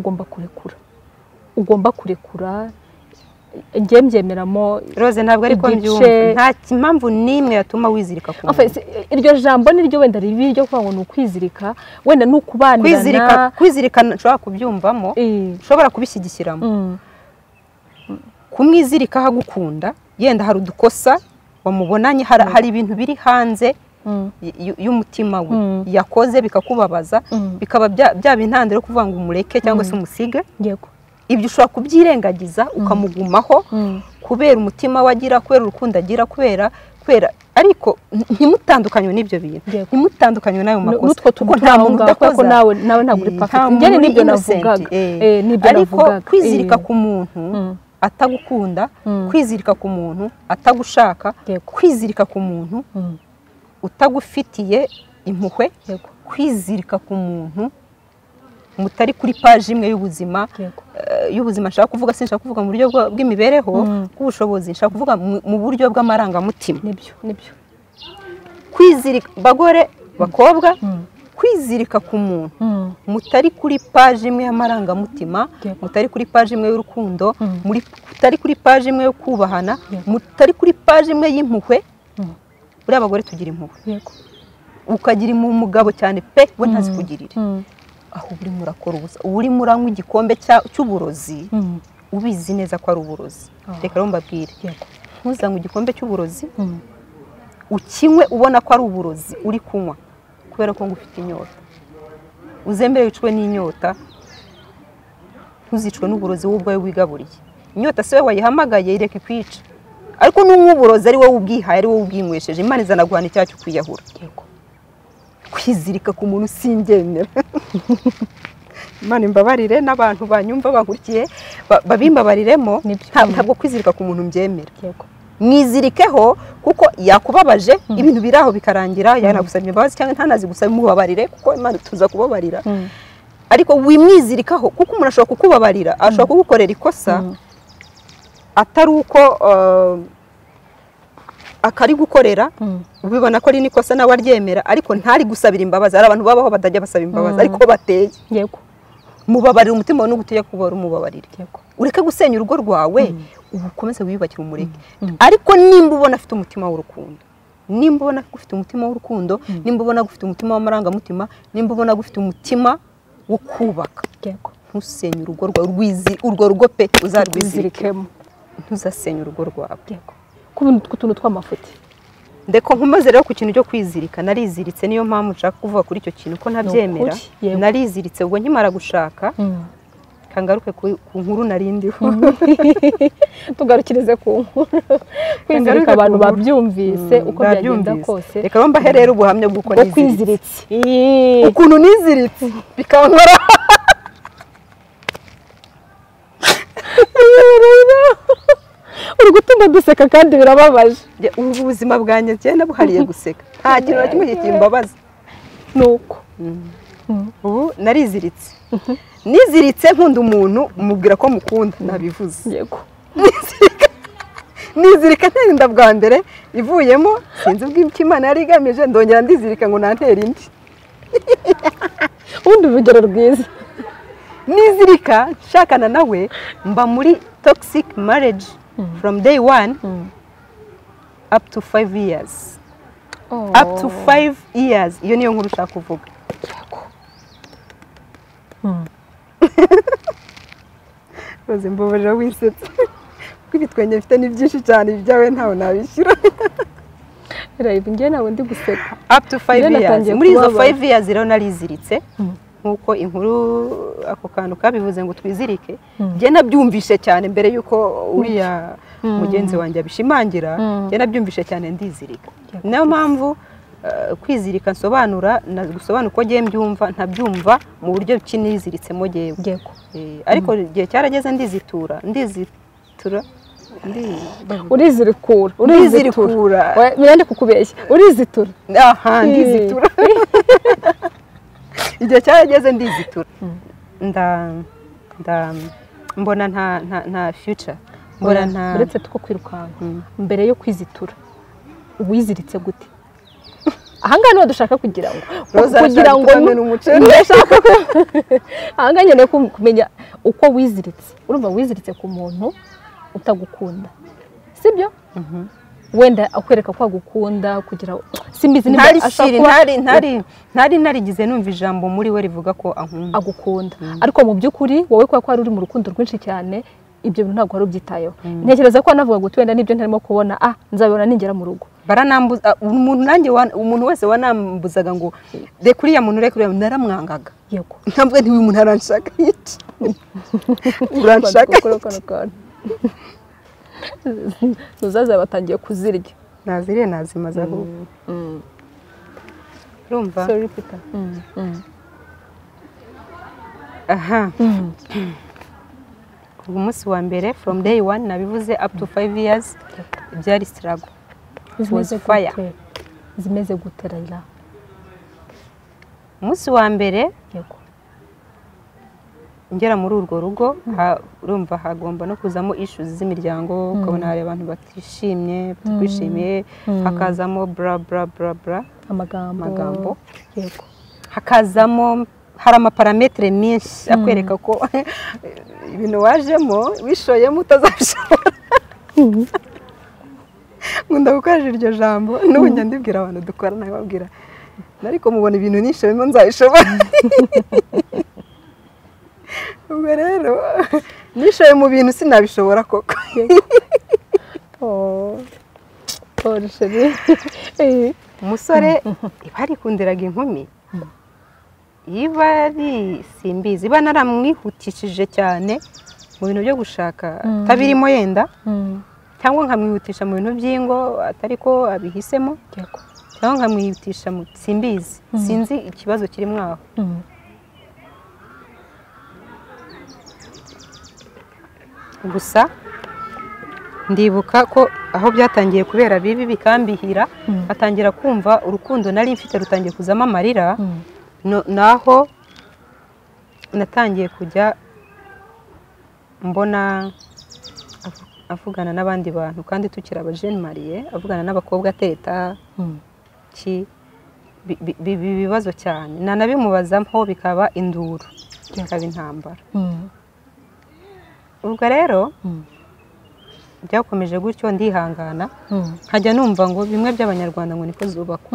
ugomba kurekura. Njye mbyemeramo Rose ntabwo ariko mbyumva, nta impamvu nimwe yatuma wizirika ku muntu. Iryo jambo niryo wenda ribi ryo kuvuga ngo nukwizirika, wenda nukubanirana. Kwizirika nshobora kubyumvamo, ushobora kubishyigikiramo. Kumwizirika hagukunda, yenda hari udukosa wamubonanye, hari ibintu biri hanze y'umutima we yakoze bikakubabaza, bikaba bya bintandero kuvuga ngo umureke cyangwa se umusige. Yego. Ibyo ushobora kubyirengagiza ukamugumaho kubera umutima wagira, kubera urukundo agira, kubera ariko ntimutandukanywe n'ibyo bintu, ntimutandukanywe n'ayo makosa, kuko nta muntu udakoza, nawe ntabwo uri perfect. Njye nibyo navugaga, ariko kwizirika ku muntu atagukunda, kwizirika ku muntu atagushaka, kwizirika ku muntu utagufitiye impuhwe, kwizirika ku muntu mutari kuri paji imwe y'ubuzima nshaka kuvuga, sinshaka kuvuga mu buryo bw'imibereho bw'ubushobozi, nshaka kuvuga mu buryo bw'amarangamutima. Nibyo kwizirika bagore bakobwa, kwizirika ku muntu mutari kuri paji imwe y'amarangamutima, mutari kuri paji imwe y'urukundo, mutari kuri paji imwe yo kubahana, mutari kuri paji imwe y'impuhwe. Buriya abagore tugira impuhwe, ukagira umugabo cyane pe we ntazi kugirira, aho urimo urakora ubusa, urimo uranywa igikombe cy'uburozi ubizi neza ko ari uburozi. Reka rero mbabwire, ntuzanywe igikombe cy'uburozi ukinywe ubona ko ari uburozi uri kunywa kubera ko ngo ufite inyota. Uzembere wicwe n'inyota, ntuzicwe n'uburozi wowe ubwawe wigaburiye. Inyota se we wayihamagaye ireka ikwica, ariko n'unywa uburozi ari wowe ubwihaye, ari wowe ubwinywesheje, Imana izanaguhana icyaha cyo kwiyahura. Kwizirika ku muntu singemera. Imana imbabarire n'abantu banyumva bankurikiye babimbabariremo, ntabwo kwizirika ku muntu mbyemera. Mwizirikeho kuko yakubabaje, ibintu biraho bikarangira, yanagusabye imbabazi cyangwa ntanazi gusaba mubabarire kuko Imana tuza kubabarira. Ariko wimwizirikaho kuko umuntu ashobora kukubabarira, ashobora kugukorera ikosa atari uko akari gukorera ubibona ko ari nikosa nawe aryemera, ariko ntari gusabira imbabazi. Ari abantu babaho badajya basaba imbabazi ariko bateye. Yego. Mubabarira umutima no guteye kubara umubabarire. Ureke gusenya urugo rwawe, ukomeze wiyubakira umureke. Ariko nimba ubona afite umutima w'urukundo, nimba ubona ufite umutima w'urukundo, nimba ubona ufite umutima w'amarangamutima, nimba ubona ufite umutima wo kubaka, ntusenye urugo rwawe, urwo rugo pe uzarwizirikemo, ntuzasenye urugo rwawe ku tuntu tw'amafuti. Ndeko nkumaze rero ku kintu cyo kwizirika, nariziritse, niyo mpamvu nshaka kuvuga kuri icyo kintu ko ntabyemera. Nariziritse ubwo nkimara gushaka, kangaruke ku nkuru narindiho. Tugarukirize ku nkuru. Kwizirika abantu babyumvise uko byagenda kose. Reka mbahe rero ubuhamya bw'uko niziritse. Ukuntu niziritse bikankora. Uri gutuma duseka kandi birababaje. Ubu buzima bwanjye cyane buhariye guseka, nta kintu na kimwe kimbabaza. Nuko ubu nariziritse, niziritse nkunda umuntu umubwira ko mukunda, nabivuze. Yego. Nizirika ntinda bwa mbere ivuyemo, sinzi ubw'iki Imana yari igamije, ndongera ndizirika ngo nantera indi. Ubundi urugero rwiza, nizirika nshakana nawe, mba muri toxic marriage from day one up to 5 years. Up to 5 years. Iyo niyo nkuru ushaka kuvuga. Roze mbabarira wisetsa. Kwibitwenye bifite ni byinshi cyane, ibyawe ntawe nabishyira. Reba ngiye nawe ndi guseka. Up to 5 years. Muri izo 5 years rero nariziritse. Nkuko inkuru ako kantu kabivuze ngo twizirike, nge nabyumvishe cyane mbere yuko uriya mugenzi wanjye abishimangira, nge nabyumvishe cyane ndizirika. Niyo mpamvu kwizirika nsobanura gusobanura uko ngiye mbyumva ntabyumva mu buryo kiniziritsemo ngewe ariko igihe cyarageze ndizitura birande kukubeshya urizitura ndizitura igihe cyarageze ndizitura mbona nta future mbona nta uretse tuko kwirukanka mbere yo kwizitura wiziritse gute ahangaha niho dushaka kugira ngo ahangaha nkeneye kumenya uko wiziritse urumva wiziritse ku muntu utagukunda sibyo wenda akwereka ko agukunda kugira simbizi ntari narigize numva ijambo muri we rivuga ko agukunda ariko mu by'ukuri wowe ko ari uri mu rukundo rwinshi cyane ibyo bintu ntabwo wari ubyitayeho ntekereza ko navuga ngo wenda nibyo ntarimo kubona nzabibona ningera mu rugo baranambuza umuntu wese wanambuzaga ngo de kuriya muntu rekuriya naramwangaga yego ntabwo nti uyu muntu aranshaka iki uranshaka uzaza batangiye kuzirya naziriye nazimaza ahubwo urumva sorry Peter umunsi wa mbere from day one nabivuze up to 5 years byari struggle zimeze gute Raila umunsi wa mbere ngera muri urwo rugo urumva hagomba no kuzamo issues z'imiryango ukabona hari abantu batishimye batwishimiye hakazamo bra bra bra bra amagambo yego hakazamo hari amaparametre menshi akwereka ko ibintu wajemo wishoyemo utazabishobora nkunda gukoresha iryo jambo n'ubu njya ndibwira abantu dukorana babwira ariko mubona ibintu nishoyemo nzabishobora ubwo rero nishoye mu bintu sinabishobora koko umusore barikundiraga inkumi iba ari simbizi iba naramwihutishije cyane mu bintu byo gushaka tabirimo yenda cyangwa nkamwihutisha mu bintu by'ingo atari ko abihisemo cyangwa nkamwihutisha mu simbizi sinzi ikibazo kirimo aho gusa ndibuka ko aho byatangiye kubera bibi bikambihira atangira kumva urukundo nari mfite rutangiye kuzamo amarira naho natangiye kujya mbona avugana n'abandi bantu kandi tukiri abajene mariye avugana n'abakobwa ateta bibazo cyane nanabimubazaho bikaba induru bikaba intambara ubwo rero byakomeje gutyo ndihangana nkajya numva ngo bimwe by'abanyarwanda ngo niko zubakwa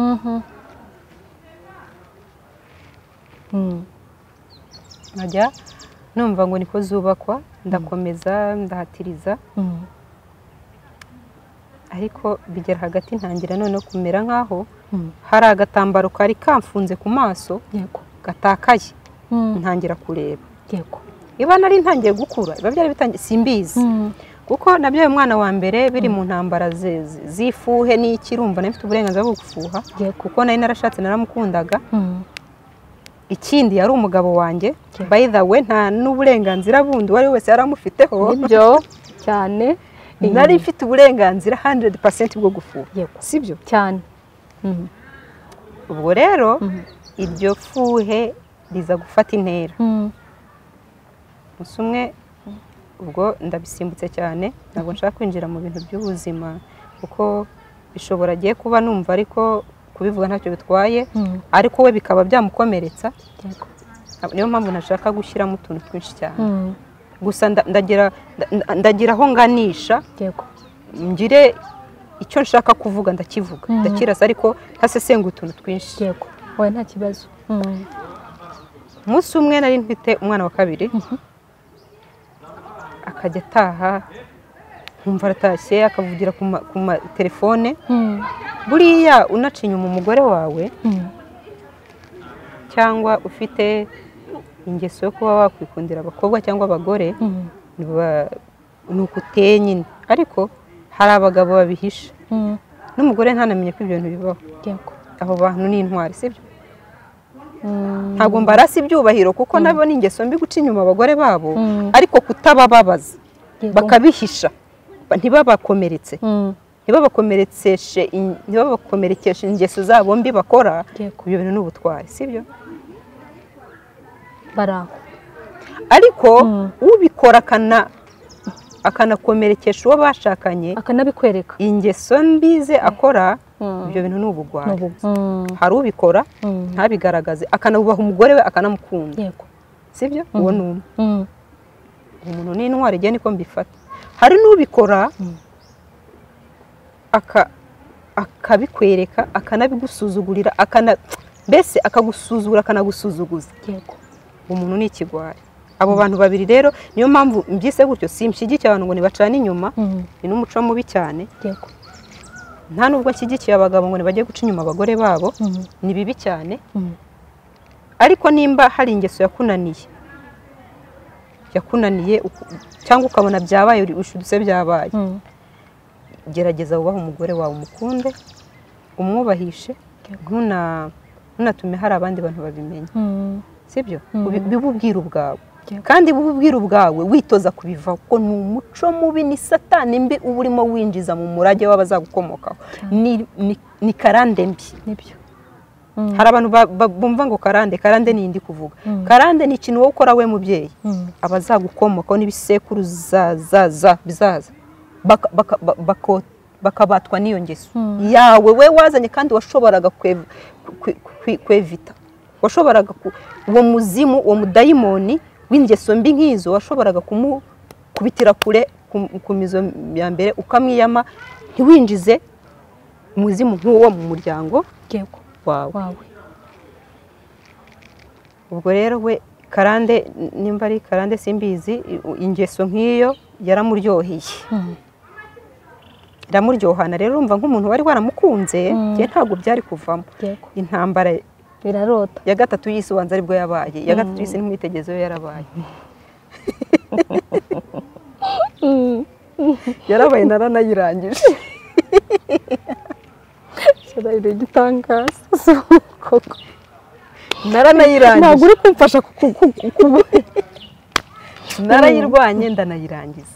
nkajya numva ngo niko zubakwa ndakomeza ndahatiriza ariko bigera hagati ntangira noneho kumera nk'aho hari agatambaro kari kamfunze ku maso gatakaye ntangira kureba iba nari ntangiye gukura biba byari bitangiye simbizi kuko nabyo umwana wa mbere biri mu ntambara zifuhe n'ikirumva nafite uburenganzira bwo gufuha kuko nari narashatse naramukundaga ikindi yari umugabo wanjye by the way nta n'uburenganzira bundi wari wese yaramufiteho ibyo cyane nari mfite uburenganzira 100% bwo gufuha sibyo cyane ubwo rero iryo fuhe riza gufata intera gusa umwe ubwo ndabisimbutse cyane ntabwo nshaka kwinjira mu bintu by'ubuzima kuko bishobora agiye kuba numva ariko kubivuga ntacyo bitwaye ariko we bikaba byamukomeretsa niyo mpamvu nashaka gushyiramo utuntu twinshi cyane gusa ndagira aho nganisha ngire icyo nshaka kuvuga ndakivuga ndakirasa ariko ntasesenga utuntu twinshi wowe nta kibazo umunsi umwe nari mfite umwana wa kabiri akajya ataha nkumva aratashye akavugira ku telefone buriya unaca inyuma umugore wawe cyangwa ufite ingeso yo kuba wakwikundira abakobwa cyangwa abagore ni uko uteye nyine ariko hari abagabo babihisha n'umugore ntanamenye ko ibyo bintu bibaho abo bantu ni intwari sibyo ntabwo mbarasi ibyubahiro kuko nabo ni ingeso mbi guca inyuma abagore babo ariko kutabababaza bakabihisha ntibabakomeretse ntibabakomerekeshe ingeso zabo mbi bakora ibyo bintu ni ubutwari sibyo baraho ariko ubikora akanakomerekesha uwo bashakanye akanabikwereka ingeso mbi ze akora ibyo bintu ni ubugwari hari ubikora ntabigaragaze akanabubaha umugore we akanamukunda sibyo uwo ni umwe umuntu ni intwari igihe niko mbifata hari n'ubikora akabikwereka akanabigusuzugurira mbese akagusuzugura akanagusuzuguza umuntu ni ikigwari abo bantu babiri rero niyo mpamvu mbyise gutyo simshyigikiye abantu ngo nibacane inyuma ni n'umuco mubi cyane nta nubwo nshyigikiye abagabo ngo nibajye guca inyuma abagore babo ni bibi cyane ariko nimba hari ingeso yakunaniye cyangwa ukabona byabaye ushudutse byabaye gerageza wubahe umugore wawe umukunde umwubahishe ntunatume hari abandi bantu babimenya sibyo bibubwira ubwawe kandi bububwira ubwawe witoza kubiva kuko ni umuco mubi ni satani mbi uba urimo winjiza mu murage w'abazagukomokaho ni karande mbi nibyo hari abantu bumva ngo karande ni indi kuvuga karande ni ikintu wowe ukora we mubyeyi abazagukomokaho n'ibisekuru bizaza bakabatwa n'iyo ngeso yawe we wazanye kandi washoboraga kwevita washoboraga uwo muzimu uwo mudayimoni w'ingeso mbi nk'izo washoboraga kumukubitira kure ku mizo ya mbere ukamwiyama ntiwinjize umuzimu nk'uwo mu muryango wawe ubwo rero we karande nimba ari karande simbizi ingeso nk'iyo yaramuryoheye iramuryohana rero urumva nk'umuntu wari waramukunze ntabwo byari kuvamo intambara birarota ya gatatu y'isi ubanza aribwo yabaye ya gatatu y'isi n'imwitegezo yo yarabaye yarabaye naranayirangije cyarayire gitangaza koko naranayirangije ntabwo uri kumfasha narayirwanye ndanayirangiza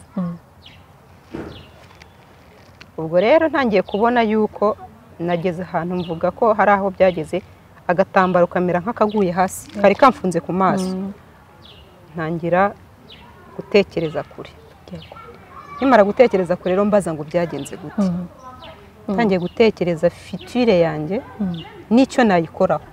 ubwo rero ntangiye kubona yuko nageze ahantu mvuga ko hari aho byageze agatambaro kamera nk'akaguye hasi kari kamfunze ku maso ntangira gutekereza kure nkimara gutekereza kure rero mbaza ngo byagenze gute ntangiye gutekereza fitire yanjye n'icyo nayikoraho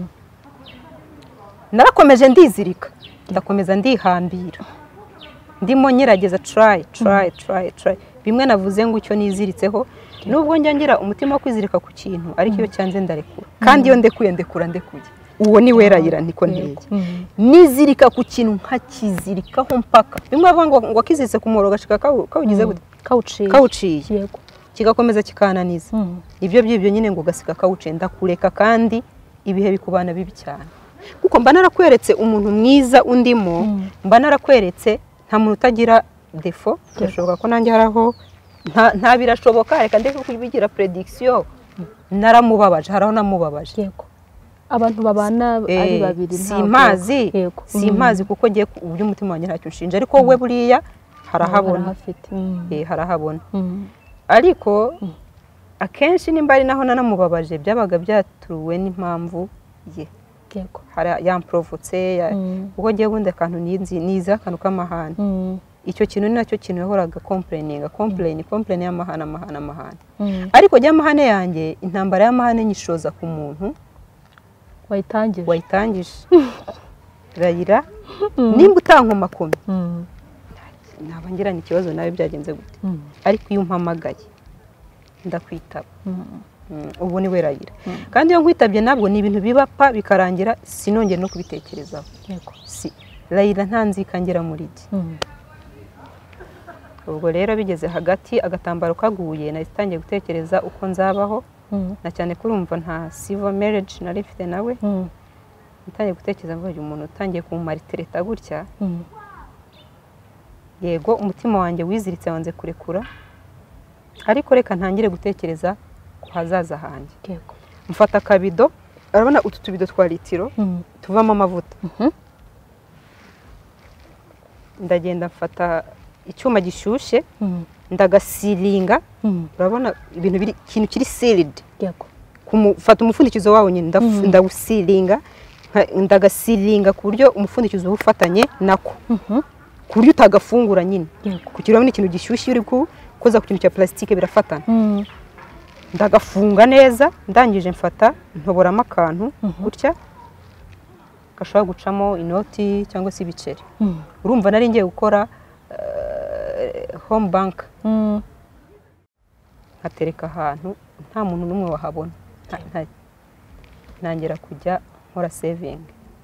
narakomeje ndizirika ndakomeza ndihambira ndimo nyirageza try bimwe navuze ngo icyo niziritseho nubwo njya ngira umutima wo kwizirika ku kintu ariko iyo cyanze ndarekura kandi iyo ndekuye uwo ni werayira niko nteye nizirika ku kintu nkakizirikaho mpaka bimwe bavuga ngo akiziritse ku muhoro gashika kawugize gute kawuciye kigakomeza kikananiza ibyo byibyo nyine ngo gasika kawuciye ndakureka kandi ibihe bikubana bibi cyane kuko mba narakweretse umuntu mwiza undimo mba narakweretse nta muntu utagira defo birashoboka ko nanjye haraho nta birashoboka reka ndeke kubigira prediction naramubabaje haraho namubabaje abantu babana ari babiri simazi kuko ngiye uburyo umutima wanjye ntacyo nshinja ariko we buriya harahabona harahabona ariko akenshi nimba ari naho nanamubabaje byabaga byaturuwe n'impamvu ye yamprovotse kuko ngiye bundi akantu niza akantu k'amahane icyo kintu ni nacyo kintu yahoraga complain y'amahane ariko ry'amahane yanjye intambara y'amahane nyishoza ku muntu wayitangije rayira nimba utankomakome naba ngirana ikibazo nawe byagenze gute ariko iyo umpamagaye ndakwitaba ubu ni we rayira kandi iyo nkwitabye nabwo ni ibintu bibapfa bikarangira sinongere no kubitekerezaho rayira ntanzikangera muri iki ubwo rero bigeze hagati agatambaro kaguye natangiye gutekereza uko nzabaho na cyane kurumva nta civil marriage nari mfite nawe natangiye gutekereza ngo uyu muntu utangiye kumumaritireta gutya yego umutima wanjye wiziritse wanze kurekura ariko reka ntangire gutekereza ku hazaza hanjye mfata akabido, urabona utu tubido twa litiro tuvamo amavuta, ndagenda mfata icyuma gishyushye ndagasilinga, urabona ibintu biri ikintu kiri sealed, fata umupfundikizo wawo nyine ndawusilinga, ndagasilinga ku buryo umupfundikizo uba ufatanye nako, ku buryo utagafungura nyine, kugira ngo ikintu gishyushye uri koza ku kintu cya plastique birafatana, ndagafunga neza, ndangije mfata ntoboramo akantu gutya gashobora gucamo inoti cyangwa se ibiceri, urumva nari ngiye gukora home bank, nkatereka ahantu nta muntu n'umwe wahabona, ntangira kujya nkora saving,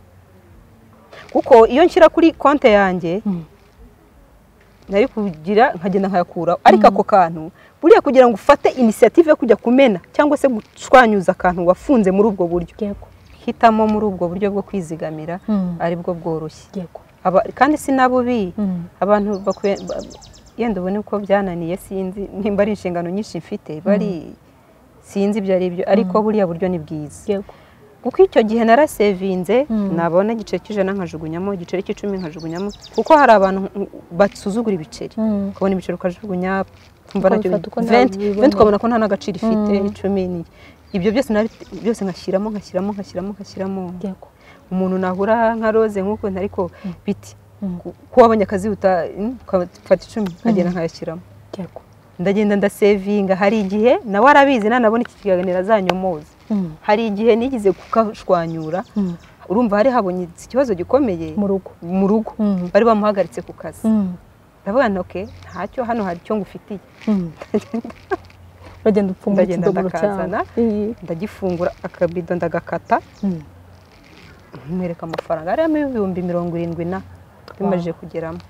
kuko iyo nshyira kuri konti yanjye nari kugira nkagenda nkayakuraho, ariko ako kantu buriya kugira ngo ufate initiative yo kujya kumena cyangwa se gushwanyuza akantu wafunze muri ubwo buryo, hitamo muri ubwo buryo bwo kwizigamira ari bwo bworoshye, kandi sinabubi abantu yenda ubone uko byananiye, sinzi nimba ari inshingano nyinshi mfite, bari sinzi ibyo ari byo, ariko buriya buryo ni bwiza, kuko icyo gihe narasevinze, nabona igiceri cy'ijana nkajugunyamo, igiceri cy'icumi nkajugunyamo, kuko hari abantu basuzugura ibiceri, ukabona ibiceri ukajugunya, kumva nacyo 20 ukabona ko nta n'agaciro ifite, 10 ibyo byose nkashyiramo, umuntu nahura nka Rose nk'uko ariko biti ko wabonye akazi ukafata 10 nkagenda nkayashyiramo, ndagenda ndasevinga, hari igihe nawe arabizi nanabona iki kiganiro azanyomoza, hari igihe nigize kukashwanyura, urumva hari habonye ikibazo gikomeye mu rugo bari bamuhagaritse ku kazi, ndavuga nti okay ntacyo, hano hari icyo ngufitiye, uragenda upfumura ikidoboro ndakazana, ndagifungura akabido ndagakata, mwereka amafaranga arimo 70,000 bimaze kugeramo,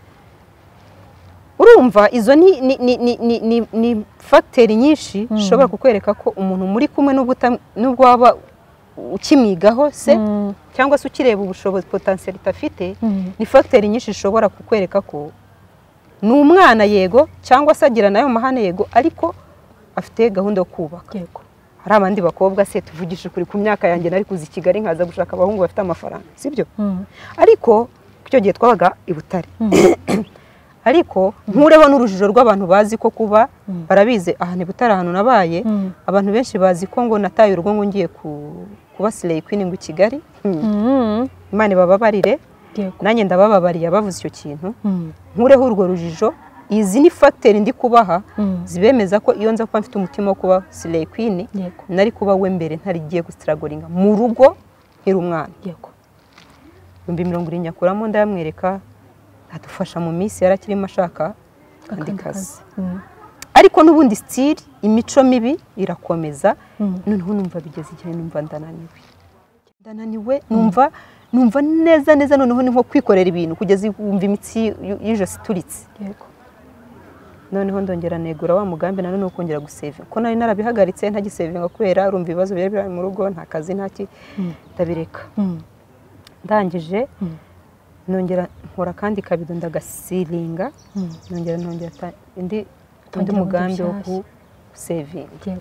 urumva izo ni facteri nyinshi ushobora kukwereka ko umuntu muri kumwe n'ubwo waba ukimwigaho se cyangwa se ukireba ubushobozi potentiality afite, ni facteri nyinshi ushobora kukwereka ko ni umwana yego cyangwa se agira nayo mahane yego, ariko afite gahunda yo kubaka. Hari abandi bakobwa se tuvugisha kuri ku myaka yanjye nari kuzi Kigali nkaza gushaka abahungu bafite amafaranga, sibyo? Ariko icyo gihe twabaga i Butare, ariko nkureho n'urujijo rw'abantu bazi ko kuba barabize aha ni Butare ahantu nabaye, abantu benshi bazi ko ngo nataye urugo ngo ngiye kuba Slay Queen ngo Kigali, Imana bababarire, nanjye ndabababariye bavuze icyo kintu, nkureho urwo rujijo. Izi ni facteri ndi kubaha zibemeza ko iyo nza kuba mfite umutima wo kuba Slay Queen, nari kuba we mbere ntarigiye gustragolinga mu rugo nkiri umwana. 70,000 nyakuramo, ndayamwereka, adufasha mu minsi yarakirimo ashaka kandi kazi, ariko n'ubundi still imico mibi irakomeza. Noneho numva bigeze igihe numva ndananiwe, numva neza noneho ni nko kwikorera ibintu kugeza wumva imitsi y'ijosi turitse. Noneho ndongera negura wa mugambi nanone ukongera gusave, ko nari narabihagaritse ntagisevinga kubera urumva ibibazo biri mu rugo, nta kazi ntaki, ndabireka. Ndangije nongera nkora kandi kabido ndagasilinga, nongera indi mugambi wo gusevinga,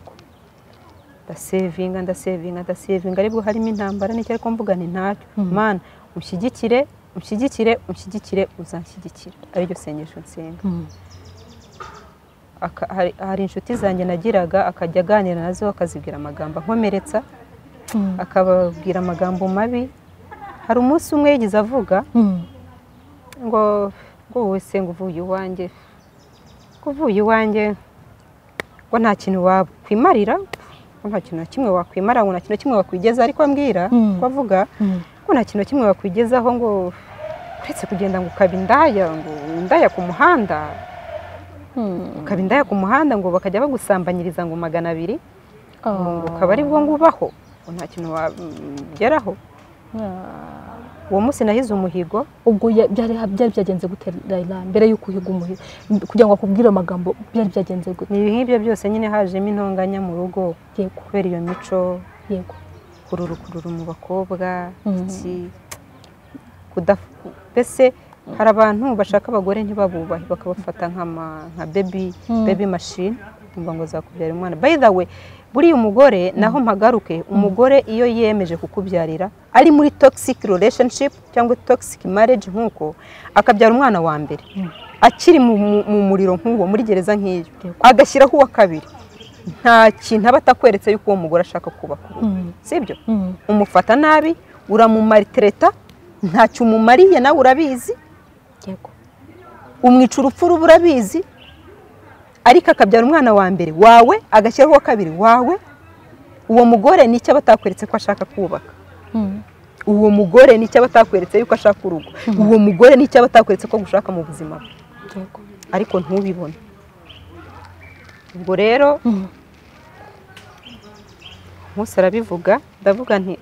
ndasevinga aribwo harimo intambara n'icyo, ariko mvuga nti ntacyo, mana unshyigikire uzanshyigikira, ariryo sengesho nsenga. Hari inshuti zanjye nagiraga, akajya aganira nazo akazibwira amagambo nkomeretsa, akababwira amagambo mabi. Hari umunsi umwe yigize avuga ngo wowe se ngo uvuye iwanjye ngo nta kintu wakwimarira, nta kintu na kimwe wakwimara, ngo nta kintu na kimwe wakwigeza, ariko ambwira ko avuga ko nta kintu na kimwe wakwigezaho ngo uretse kugenda ngo ukaba indaya ku muhanda, ku muhanda ngo bakajya bagusambanyiriza ngo 200, ngo ukaba ari bwo ngubaho, nta kintu wageraho. Uwo munsi nahize umuhigo. Ubwo byari byagenze gute Laila mbere y'uko uhiga umuhigo kugira ngo akubwire amagambo, byari byagenze gute? Ni nk'ibyo byose nyine hajemo intonganya mu rugo, kubera iyo mico, kururu mu bakobwa, mbese hari abantu bashaka abagore ntibabubahe, bakabafata nka baby machine, ngo zakubyara umwana. By the way, buriya umugore naho mpagaruke umugore iyo yemeje kukubyarira ari muri toxic relationship cyangwa toxic marriage nk'uko akabyara umwana wa mbere akiri mu muriro nk'uwo muri gereza nk'iyo agashyiraho uwa kabiri nta kintu aba atakweretse yuko uwo mugore ashaka kubaka sibyo umufata nabi uramumaritreta ntacyo umumariye nawe urabizi umwica urupfu ruba urabizi ariko akabyara umwana wa mbere wawe agashyiraho uwa kabiri wawe uwo mugore nicyo aba atakweretse ko ashaka kubaka uwo mugore nicyo aba atakweretse yuko ashaka urugo uwo mugore nicyo aba atakweretse ko gushaka mu buzima bwe ariko ntubibone ubwo rero Mose arabivuga ndavuga nti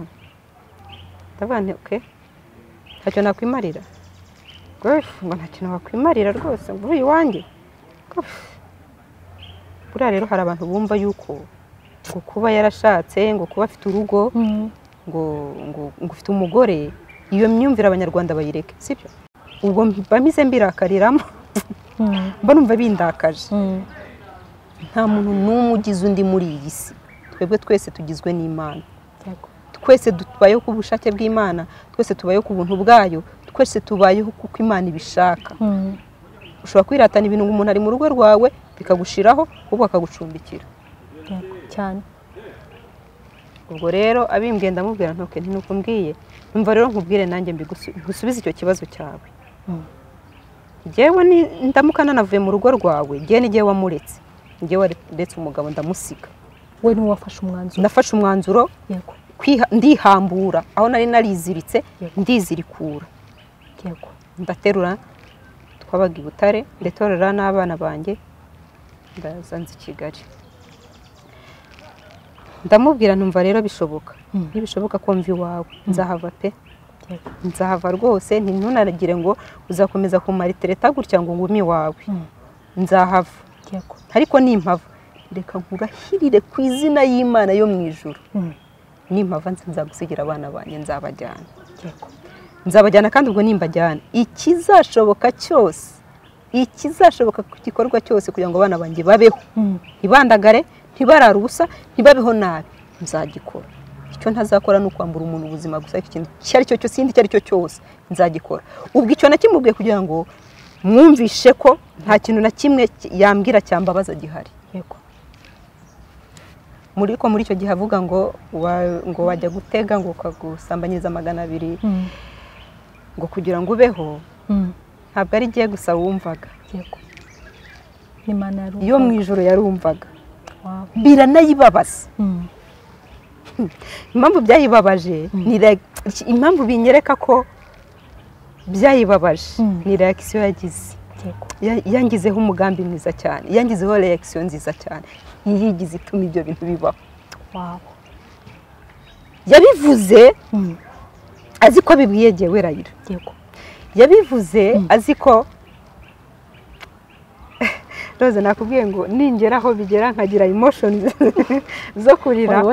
okay ntacyo nakwimarira ngo nta kintu wakwimarira rwose ngo uyu wanjye buriya rero hari abantu bumva yuko ngo kuba yarashatse ngo kuba afite urugo ngo ufite umugore iyo myumvire abanyarwanda bayireke sibyo ubwo bamize mbirakariramo mba numva bindakaje nta muntu n'umwe ugize undi muri iyi si twebwe twese tugizwe n'Imana twese tubayeho ku bushake bw'Imana twese tubayeho ku buntu bwayo twese tubayeho kuko Imana ibishaka ushobora kwiratana ibintu umuntu ari mu rugo rwawe bikagushiraho ubwo akagucumbikira cyane ubwo rero abimbwiye ndamubwira ntoke ntinuko mbwiye numva rero nkubwire nanjye mbigusubize icyo kibazo cyawe njyewe ndamukana navuye mu rugo rwawe njyewe ni njyewe wamuretse njyewe waretse umugabo ndamusiga we niwe wafashe umwanzuro nafashe umwanzuro ndihambura aho nari nariziritse ndizirikura ndaterura twabaga i Butare ndetorera n'abana banjye ndazanze i Kigali ndamubwira ntumva rero bishoboka ntibishoboka ko mvi wawe nzahava pe nzahava rwose ntunaragire ngo uzakomeza kumaritreta gutya ngo ngumi wawe nzahava ariko nimpava reka nkurahirire ku izina y'Imana yo mu ijuru nimpava nzagusigira abana banjye nzabajyana kandi ubwo nimbajyana ikizashoboka cyose ku gikorwa cyose kugira ngo abana banjye babeho ntibandagare ntibarara ubusa ntibabeho nabi nzagikora icyo ntazakora ni ukwambura umuntu ubuzima gusa ikintu icyo ari cyo cyose icyo ari cyo cyose nzagikora ubwo icyo nakimubwiye kugira ngo mwumvishe ko nta kintu na kimwe yambwira cyambabaza gihari muri icyo gihe avuga ngo wajya gutega ngo ukagusambanyiriza 200 ngo kugira ngo ubeho ntabwo ari giye gusa wumvaga iyo mu ijoro yarumvaga biranayibabaza impamvu byayibabaje impamvu binyereka ko byayibabaje ni reaction yagize yangizeho umugambi mwiza cyane yangizeho reaction nziza cyane yigize ituma ibyo bintu bibaho yabivuze azi ko bibwiyegewe Rayira yabivuze azi ko Rose nakubwiye ngo ningeraho bigera nkagira emotions zo kurira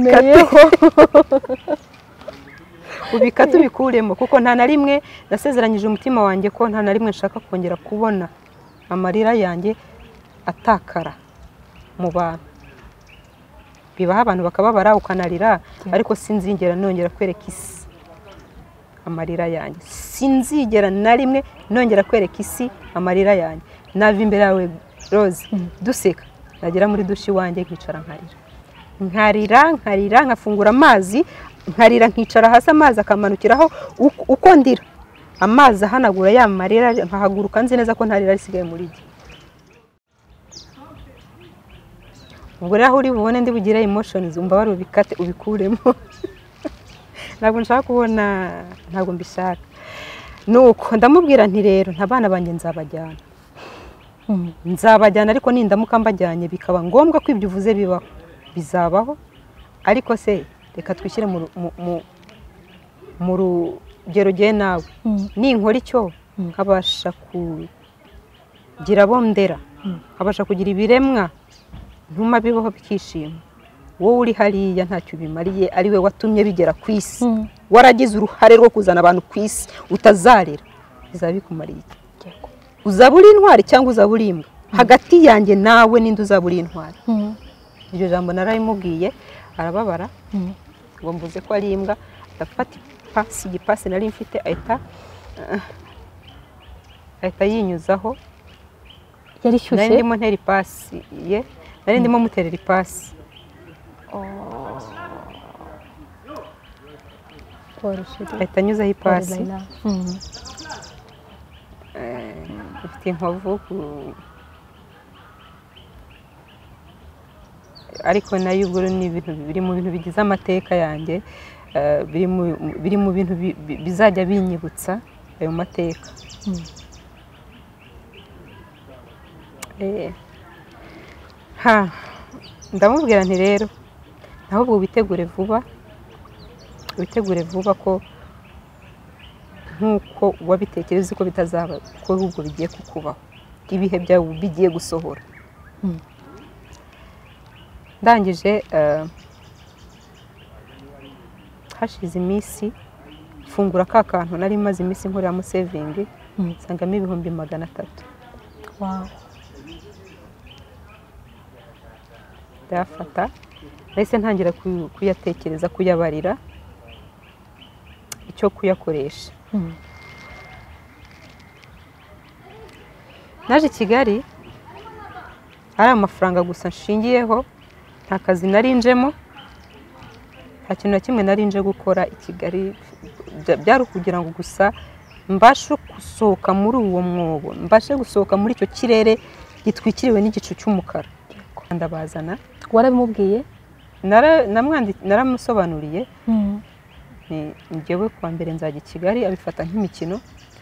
ubikata ubikuremo kuko nta na rimwe nasezeranyije umutima wanjye ko nta na rimwe nshaka kongera kubona amarira yanjye atakara mu bantu bibaho abantu bakababara ukanarira ariko sinzigera nongera kwereka isi amarira yanjye sinzigera na rimwe nongera kwereka isi amarira yanjye nava imbere yawe Rose duseka nagera muri dushi wanjye nkicara nkarira nkafungura amazi nkarira nkicara hasi amazi akamanukiraho uko ndira amazi ahanagura ya marira nkahaguruka nzi neza ko ntarira risigaye muri jye ubwo rero uri bubone ndi bugira emotions umva bari ubikate ubikuremo ntabwo nshaka kubona ntabwo mbishaka nuko ndamubwira nti rero ntabana banjye nzabajyana ariko nindamuka mbajyanye bikaba ngombwa ko ibyo uvuze bibaho bizabaho ariko se reka twishyire mu rugero gihe nawe ninkora icyo nkabasha kugira bondera nkabasha kugira ibiremwa ntuma bibaho bikishima wowe uri hariya ntacyo bimariye ari we watumye bigera ku isi waragize uruhare rwo kuzana abantu ku isi utazarera bizaba bikumariye uzaba uri intwari cyangwa uzaba uri imbwa hagati yanjye nawe n'indi uzaba uri intwari iryo jambo narayimubwiye arababara ngo mvuze ko ari imbwa, afata igipasi nari mfite ahita yinyuzaho. yari shyushye nari ndimo ntera ipasi ye, nari ndimo muterera ipasi. ahita anyuzaho ipasi. ifite inkovu ariko nayo ubwo ni ibintu biri mu bintu bigize amateka yanjye, biri mu bintu bizajya binyibutsa ayo mateka. ndamubwira nti rero ahubwo witegure vuba ko nk'uko wabitekereza ko bitazaba, ko ahubwo bigiye kukubaho, ibihe byawe bigiye gusohora. ndangije hashize iminsi fungura ka kantu nari maze iminsi nkoreramo sevingi, nsangamo ibihumbi 300. ndayafata nahise ntangira kuyatekereza, kuyabarira icyo kuyakoresha. naje i Kigali ari amafaranga gusa nshingiyeho, nta kazi nari njemo, nta kintu na kimwe nari nje gukora i Kigali. byari ukugira ngo gusa mbashe gusohoka muri uwo mwobo, mbashe gusohoka muri icyo kirere gitwikiriwe n'igicu cy'umukara. ndabazana. warabimubwiye? naramusobanuriye njyewe kuwa mbere nzajya i Kigali, abifata nk'imikino.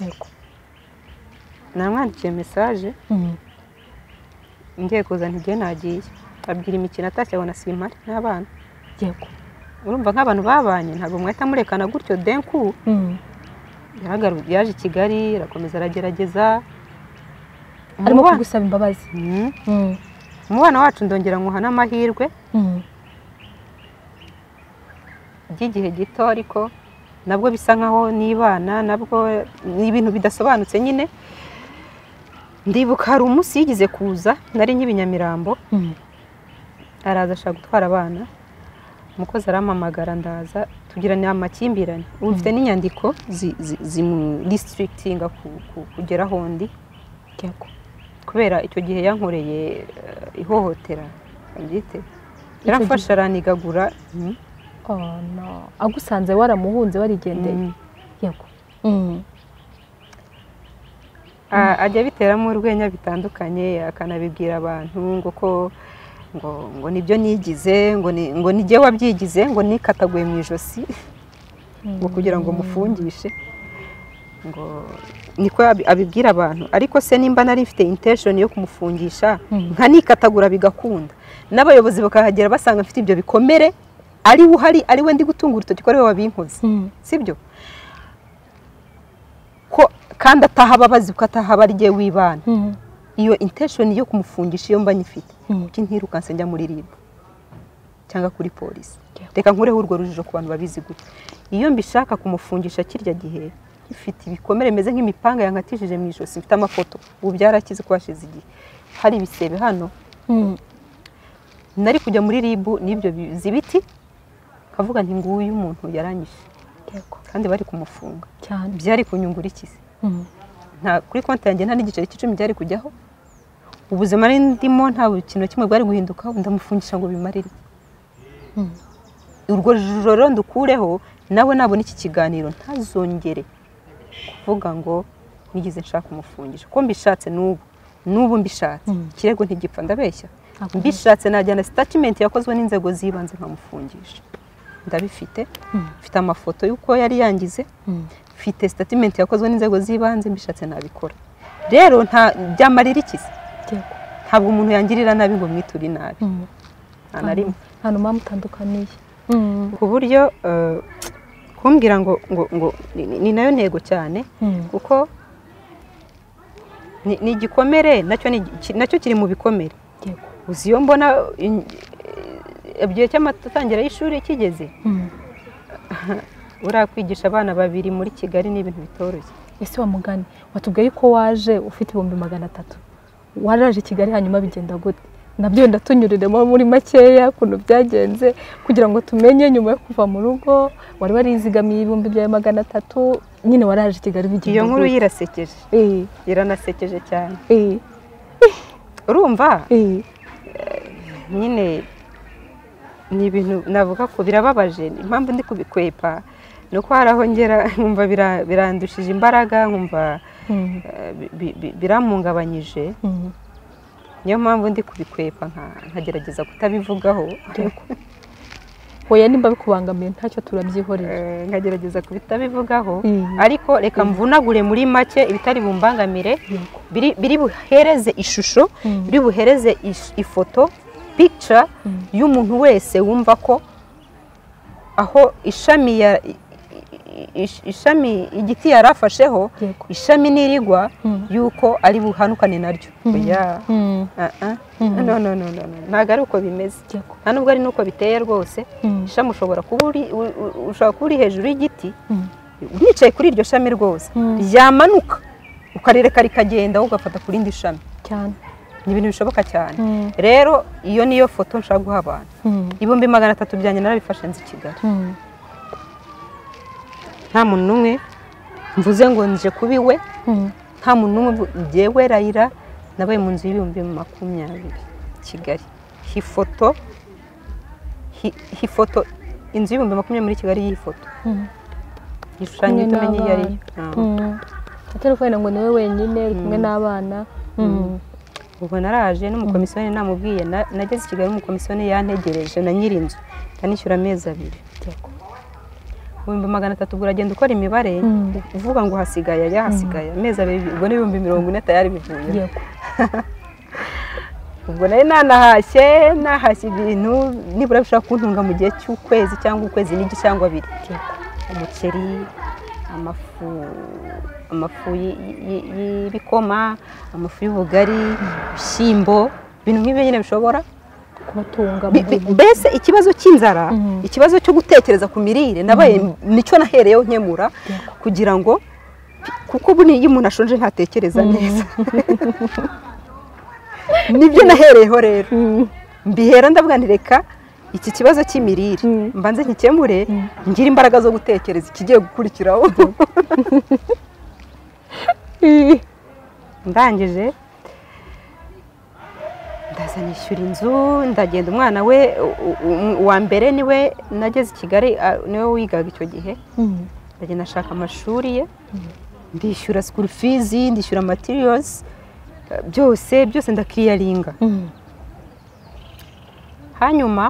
namwandikiye mesaje ngiye kuza ntigiye nagiye, abwira imikino atashye abona simpari n'abana. urumva nk'abantu babanye ntabwo mwahita murekana gutyo denku. yaje i Kigali arakomeza aragerageza, arimo kugusaba imbabazi. umubano wacu ndongera nkuha n'amahirwe by'igihe gito, ariko nabwo bisa nkaho nibana nabwo ni ibintu bidasobanutse nyine. ndibuka hari umunsi yigize kuza, nari nk'ibinyamirambo, araza ashaka gutwara abana, umukozi arampamagara ndaza, tugirana amakimbirane. ubu mfite n'inyandiko zimudistrictinga kugera aho ndi, kubera icyo gihe yankoreye ihohotera. yaramfasha aranigagura. agusanze waramuhunze warigendeye. ajya biteramo urwenya bitandukanye, akanabibwira abantu ngo nibyo nigize, ngo nijye wabyigize, ngo nikataguye mu ijosi ngo kugira ngo mufungishe, ngo niko abibwira abantu. ariko se nimba nari mfite intention yo kumufungisha nkanikatagura bigakunda, n'abayobozi bakahagera basanga mfite ibyo bikomere, ari uhari, ari we ndi gutunga urutoki ko ari we wabinkoze, sibyo? ko kandi atahababazi ko atahaba ari giye wibana. iyo intention yo kumufungisha iyo mba nyifite, kuki ntirukanse njya muri RIB cyangwa kuri polisi? reka nkureho urwo rujijo ku bantu babizi gute. iyo mbishaka kumufungisha kirya gihe ifite ibikomere meze nk'imipanga yankatishije mu ijosi, mfite amafoto, ubu byarakize ko hashize igihe, hari ibisebe hano. nari kujya muri RIB n'ibyo bizibiti, kavuga nti nguyu umuntu yaranyishe, kandi bari kumufunga cyane. byari kunyungura ikizi? nta kuri konti yanjye nta n'igiceri cy'icumi byari kujyaho. ubuzima ndimo nta kintu kimwe bwari guhindukaho, ndamufungisha ngo bimarire. urwo joro ndukureho, nawe nabona iki kiganiro ntazongere kuvuga ngo nigize nshaka kumufungisha. ko mbishatse n'ubu mbishatse, ikirego ntigipfa, ndabeshya. mbishatse najyana statement yakozwe n'inzego zibanze nkamufungisha. ndabifite, mfite amafoto y'uko yari yangize, mfite statement yakozwe n'inzego zibanze, mbishatse nabikora. rero nta byamarira ikizi? ntabwo umuntu yangirira nabi ngo mwiture nabi, nta na rimwe. nta numwe mutandukaniye. ku buryo kumbwira ngo ni nayo ntego cyane, kuko ni igikomere, nacyo kiri mu bikomere. uzi iyo mbona igihe cy'amatangira y'ishuri kigeze, urakwigisha abana 2 muri Kigali ni ibintu bitoroshye. ese wa mugani watubwiye ko waje ufite 300. waraje Kigali hanyuma bigenda gute? nabyo ndatunyuriremo muri makeya ukuntu byagenze kugira ngo tumenye nyuma yo kuva mu rugo wari warizigamiye 2,300 nyine waraje Kigali bigiye. Iyo nkuru yirasekeje. Iranasekeje cyane. Urumva? Nyine ni ibintu navuga ko birababaje, impamvu ndi kubikwepa nuko harahongera nkumva birandushije imbaraga, nkumva biramungabanyije. Niyo mpamvu ndi kubikwepa nkagerageza kutabivugaho. Hoya nimba bikubangamiye ntacyo turabyihorera. Nkagerageza kubitabivugaho, ariko reka mvunagure muri make ibitari bumbangamire, biri buhereze ishusho, biri buhereze ifoto, picture y'umuntu wese wumva ko aho ishami igiti yarafasheho ishami nirigwa yuko ari buhanukane naryo. No ntago ari uko bimeze, nta nubwo ari nuko biteye rwose. Ishami ushobora kuba uri hejuru y'igiti wicaye kuri iryo shami rwose, ryamanuka ukarereka rikagenda ugafata kuri indi shami cyane. Ni ibintu bishoboka cyane. Rero iyo niyo foto nshaka guha abantu. 2,300 byanjye narabifashe nzi Kigali. Nta muntu numwe mvuze ngo nje kubiwe, nta muntu numwe jewe Raila nabaye mu nzu y'2020 Kigali. Hifoto inzu y'2020 muri Kigali yifoto. Gishushanyo tumenye yari. Atari kwenda ngo niwe wenyine uri kumwe n'abana. Ubwo naraje n'umukomisiyoni namubwiye nageze i Kigali, umukomisiyoni yantegereje na nyirinzu ndanishyura amezi 2. 2,300 uragenda ukora imibare uvuga ngo hasigaye amezi 2, ubwo ni 40 tayari bivuye. Ubwo nayo nahashye ibintu nibura bishaka kuntunga mu gihe cy'ukwezi cyangwa ukwezi n'igice cyangwa 2. Umuceri, amafu y'ibikoma, amafu y'ubugari, bishyimbo, ibintu nk'ibyo nyine bishobora kubatunga. Mbese ikibazo cy'inzara, ikibazo cyo gutekereza ku mirire nabaye nicyo nahereyeho nkemura, kugira ngo kuko buni iyo umuntu ashonje ntatekereza neza. Nibyo nahereyeho rero, mbihera ndavuga ntireka iki kibazo cy'imirire mbanze nkikemure, ngira imbaraga zo gutekereza ikigiye gukurikiraho. Ndangije ndaza nishyura inzu, ndagenda. Umwana we wa mbere niwe nageze i Kigali, niwe wigaga icyo gihe. Ndagenda ashaka amashuri ye, ndishyura school fees, ndishyura materials, byose ndakiriyaringa. Hanyuma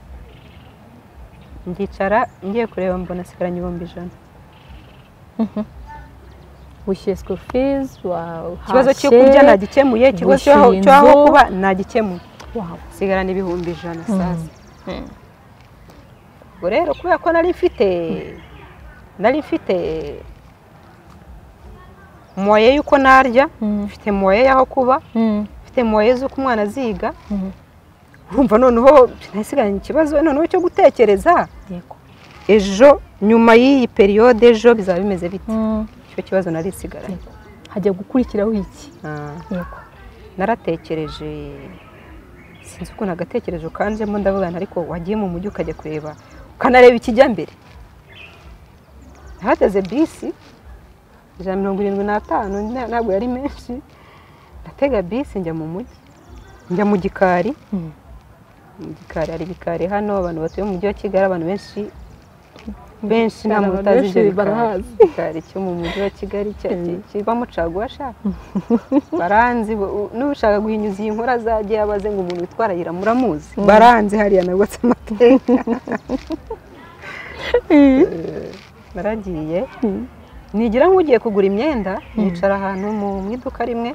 ndicara ngiye kureba mbona sigaranye 100,000. Wishyuye school fees, ikibazo cyo kurya nagikemuye, ikibazo cyaho kuba nagikemuye. Sigarana 100,000 sasa. Ubwo rero kubera ko nari mfite moye yuko narya, mfite moye yaho kuba, mfite moye zo kumwana aziga. Urumva noneho nasigaranye ikibazo noneho cyo gutekereza. Ejo nyuma y'iyi periode ejo bizaba bimeze bite? Icyo kibazo nari sigaranye. Hajya gukurikiraho iki? Naratekereje, sinzi uko nagatekereje kanjemo, ndavugana ariko wagiye mu mujyi ukajya kureba ukanareba ikijya mbere. Hateze bisi 175, ntabwo yari menshi. Ndatega bisi njya mu mujyi, njya mu Gikari. Mu Gikari hari ibikari hano, abantu batuye mu mujyi wa Kigali, abantu benshi nta muntu utazi ibyo bikari cyo mu mujyi wa Kigali kibamo caguwa sha. Baranzi n'ushaka guhinyuza iyi nkora zagiye abaze ngo umuntu witwara yiramuramuzi. Baranzi hariya nagotse amateka. Naragiye nigira nk'ugiye kugura imyenda, nicara ahantu mu iduka rimwe,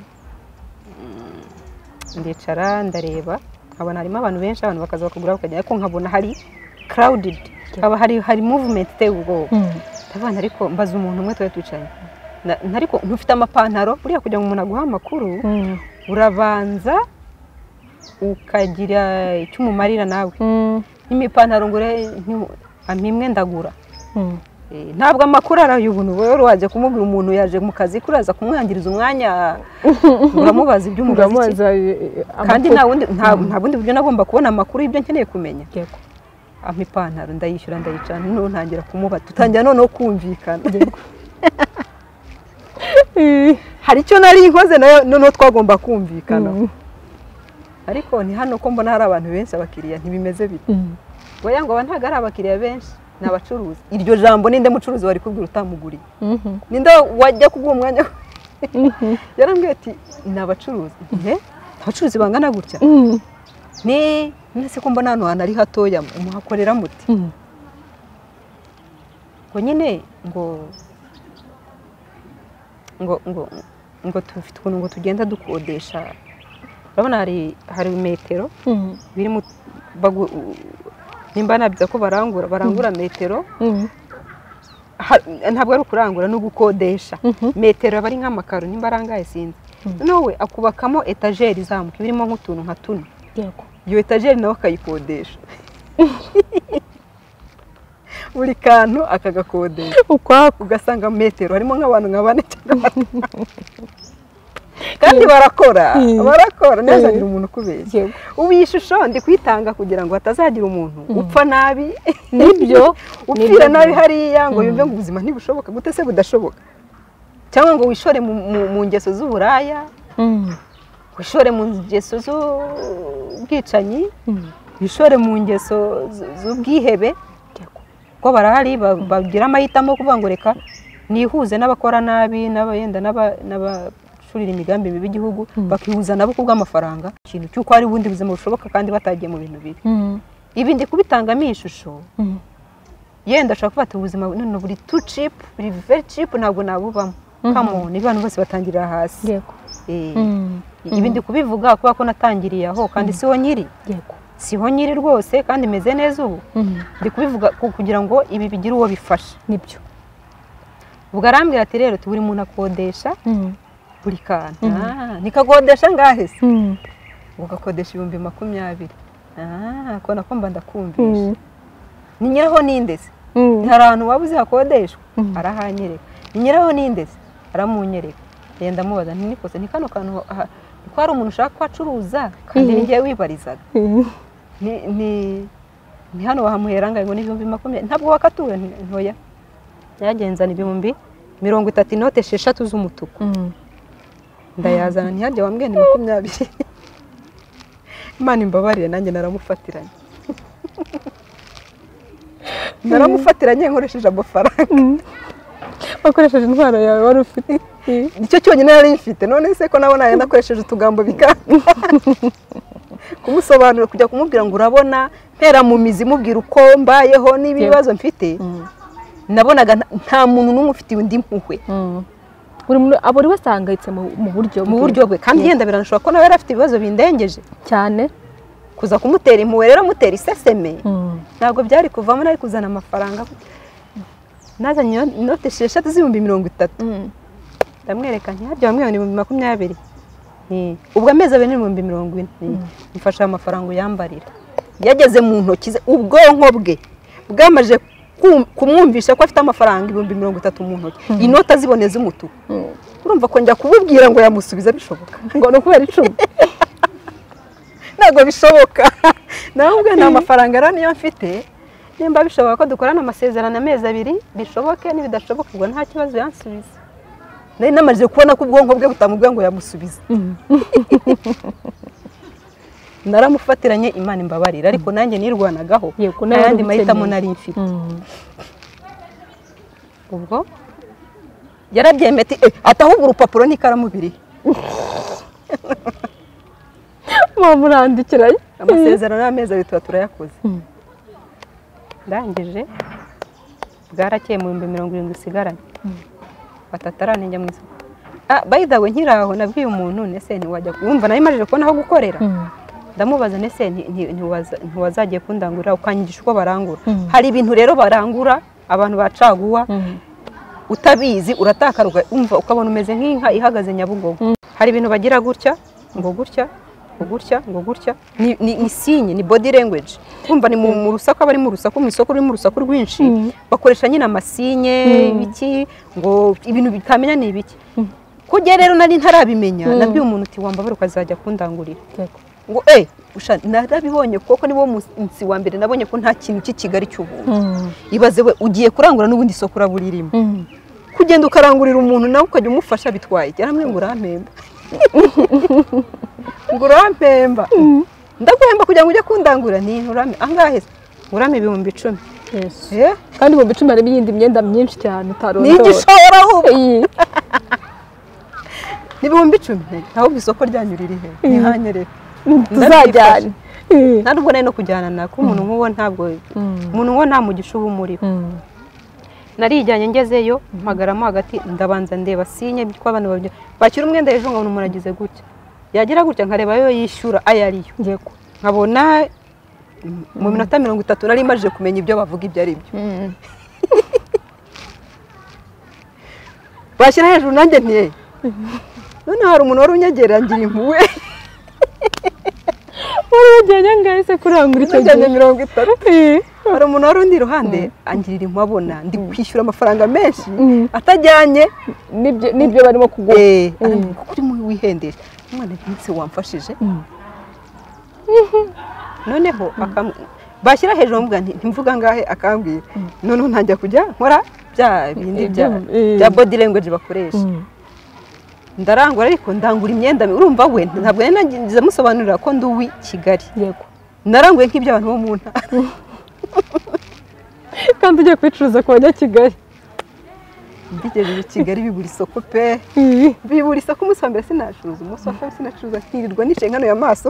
ndicara ndareba, nkabona harimo abantu benshi, abantu bakaza bakagura bakajya, ariko nkabona hari crowded, haba hari movement iteye ubwoba. Ndabona ariko mbaza umuntu umwe twe twicanye, ariko ntufite amapantaro, buriya kugira ngo umuntu aguha amakuru urabanza ukagira icyo umumarira nawe. Imipantaro ngure amimwe ndagura, ntabwo amakuru arayubuntu wowe wajya kumubwira umuntu yaje mu kazi kuraza kumwangiriza umwanya uramubaza iby'umugazi kandi nta bundi buryo nagomba kubona amakuru y'ibyo nkeneye kumenya ampa ipantaro ndayishyura ndayicana noneho ntangira kumuba tutangira noneho kumvikana hari icyo nari nkoze noneho twagomba kumvikana ariko ni hano ko mbona hari abantu benshi abakiriya ntibimeze bite oya ngo ntabwo ari abakiriya benshi ni abacuruzi iryo jambo ninde mucuruzi wari kubwira utamuguriye ninde wajya kubwira umwanya yarambwiye ati ni abacuruzi abacuruzi bangana gutya nese ko mbona hano hantu ari hatoya muhakorera muti ngo nyine ngo tufite ukuntu ngo tugenda dukodesha urabona hari metero birimo nimba nabyo ko barangura metero ntabwo ari ukurangura no gukodesha metero aba ari nk'amakaro nimba arangaye sinzi noneho akubakamo etajeri izamuka birimo nk'utuntu nka tune iyo etajeri nawe akayikodesha buri kantu akagakodesha ugasanga metero harimo nk'abantu nka 4 cyangwa 5 kandi barakora ntazagire umuntu kubeshya ubu iyi shusho ndi kwitanga kugira ngo hatazagira umuntu upfa nabi nibyo upfira nabi hariya ngo yumve ngo ubuzima ntibushoboka gute se budashoboka cyangwa ngo wishore mu ngeso z'uburaya wishore mu ngeso z'ubwicanyi wishore mu ngeso z'ubwihebe ko barahari bagira amahitamo kuvuga ngo reka nihuze n'abakora nabi n'abayenda n'abashurira imigambi mibi igihugu bakihuza nabo kubw'amafaranga ikintu cy'uko hari ubundi buzima bushoboka kandi batagiye mu bintu bibi ibi ndi kubitangamo iyi shusho yenda ashaka kubata ubuzima none buri too cheap buri very cheap ntabwo nabubamo come on abantu bose batangirira hasi ibi ndi kubivuga kuba ko natangiriye aho kandi siho nyiri siho nyiri rwose kandi meze neza ubu ndi kubivuga kugira ngo ibi bigire uwo bifasha nibyo ubwo arambwira ati rero buri muntu akodesha buri kantu nikakodesha ngahe se ugakodesha 20,000 ko nakomba ndakumvisha ni nyiraho nindese hari ahantu wabuze hakodeshwa arahanyereka ni nyiraho nindese aramunyereka yenda mubaza ntikose ni kano kantu ko hari umuntu ushaka kwacuruza kandi ngiye wibarizaga ni hano wahamuhera ngo ni 20,000 ntabwo wakatuwe ntoya yagenzana 30 inote 6 z'umutuku ndayazana ntihajya wambwiye ni 20 Imana imbabarire nanjye naramufatiranye nkoresheje amafaranga wakoresheje intwaro yawe wari ufite nicyo cyonyine nari mfite none se ko nabona nakoresheje utugambo bikanga kumusobanurira kujya kumubwira ngo urabona mpera mu mizi mubwira uko mbayeho n'ibibazo mfite nabonaga nta muntu n'umwe ufite undi mpuhwe buri wese ahangayitse mu buryo bwe kandi yenda biranashobora ko nawe yari afite ibibazo bindengeje cyane kuza kumutera impuhwe rero mutera iseseme ntabwo byari kuvamo nari kuzana amafaranga nazanye inote 6 z'ibihumbi 30 ndamwereka ntihajya wamwe ni 20,000 ubwo amezi abiri n'ibihumbi 40 mfasha amafaranga uyambarira yageze mu ntoki ze ubwonko bwe bwamaje kumwumvisha ko afite amafaranga 30,000 mu ntoki inota ziboneza umutuku urumva ko njya kububwira ngo yamusubiza bishoboka ngo no kubera icumi ntabwo bishoboka nahubwo nta mafaranga rero niyo mfite nimba bishoboka ko dukorana amasezerano amezi 2 bishoboke n'ibidashoboka ubwo nta kibazo yansubiza nari namaze kubona ko ubwonko bwe butamubwira ngo yamusubiza naramufatiranye Imana imbabarira ariko nanjye nirwanagaho n'ayandi mahitamo nari mfite ubwo yarabyemeti atahubura urupapuro n'ikaramu biri murandikiranye amasezerano y'amezi 2 turayakoze ndangije bwarakeye mu 70 isigaranye batatarane njya mu isoko by the way nkiraho nabwiye umuntu nese ntiwajya kumva nayo imaje kubona aho gukorera ndamubaza nese ntiwazagiye kundangurira ukanyigisha uko barangura hari ibintu rero barangura abantu bacaguwa utabizi uratakaruka umva ukabona umeze nk'inka ihagaze Nyabugogo hari ibintu bagira gutya ngo gutya ngo gutya ni sinye ni body language kumva ni mu rusaku abari mu rusaku mu isoko ruri mu rusaku rwinshi bakoresha nyine amasinye ibiki ngo ibintu bitamenya ni ibiki kujya rero nari ntarabimenya nabwiye umuntu uti wambabara ukazajya kundangurira ngo narabibonye koko nibo munsi wa mbere nabonye ko nta kintu cy'Kigali cy'ubuntu ibaze we ugiye kurangura n'ubundi isoko uraburirimo kugenda ukarangurira umuntu nawe ukajya umufasha bitwaye yaramwe ngo urampemba ngo urampemba ndaguhemba kugira ngo ujye kundangura ni urame angahe urame 10,000 kandi 10,000 harimo iyindi myenda myinshi cyane utarondora ni igishora ahubwo ni 10,000 ahubwo isoko ryanyurira he ntihanyerere tuzajyana ntabwo nari no kujyana nako umuntu nk'uwo ntabwo umuntu ngo nta mugisha uba umuriho narijyanye ngezeyo mpagaramo hagati ndabanza ndeba sinye bitwa abantu bakira umwenda ejo ngo umuntu agize gutya yagira gutya nkareba yo yishyura ayariyo ngeko nkabona mu minota 30 nari maje kumenya ibyo bavuga ibyo ari byo bashyira hejuru nanjye ntiye none hari umuntu wari unyegera ngira impuwe urugenya ngahise kurangura icyo gihe 30 hari umuntu wari undi iruhande angirira impuwe abona ndi kwishyura amafaranga menshi atajyanye nibyo barimo kugura kuri mu wihendesha umwana nse wamfashije noneho bashyira hejuru mvuga ntimvuga ngahe akambwira noneho ntajya kujya nkora bya bindi bya body language bakoresha ndarangura ariko ndangura imyenda urumva we ntabwo nagize musobanurira ko ndi uwi Kigali yego naranguye nk'iby'abantu bo mu ntara kandi ugiye kwicuruza ku banyakigali ndigejeje Kigali bibura isoko pe bibura isoko umunsi wa mbere sinacuruza umunsi wa kabiri sinacuruza nkirirwa nicaye nkano ya maso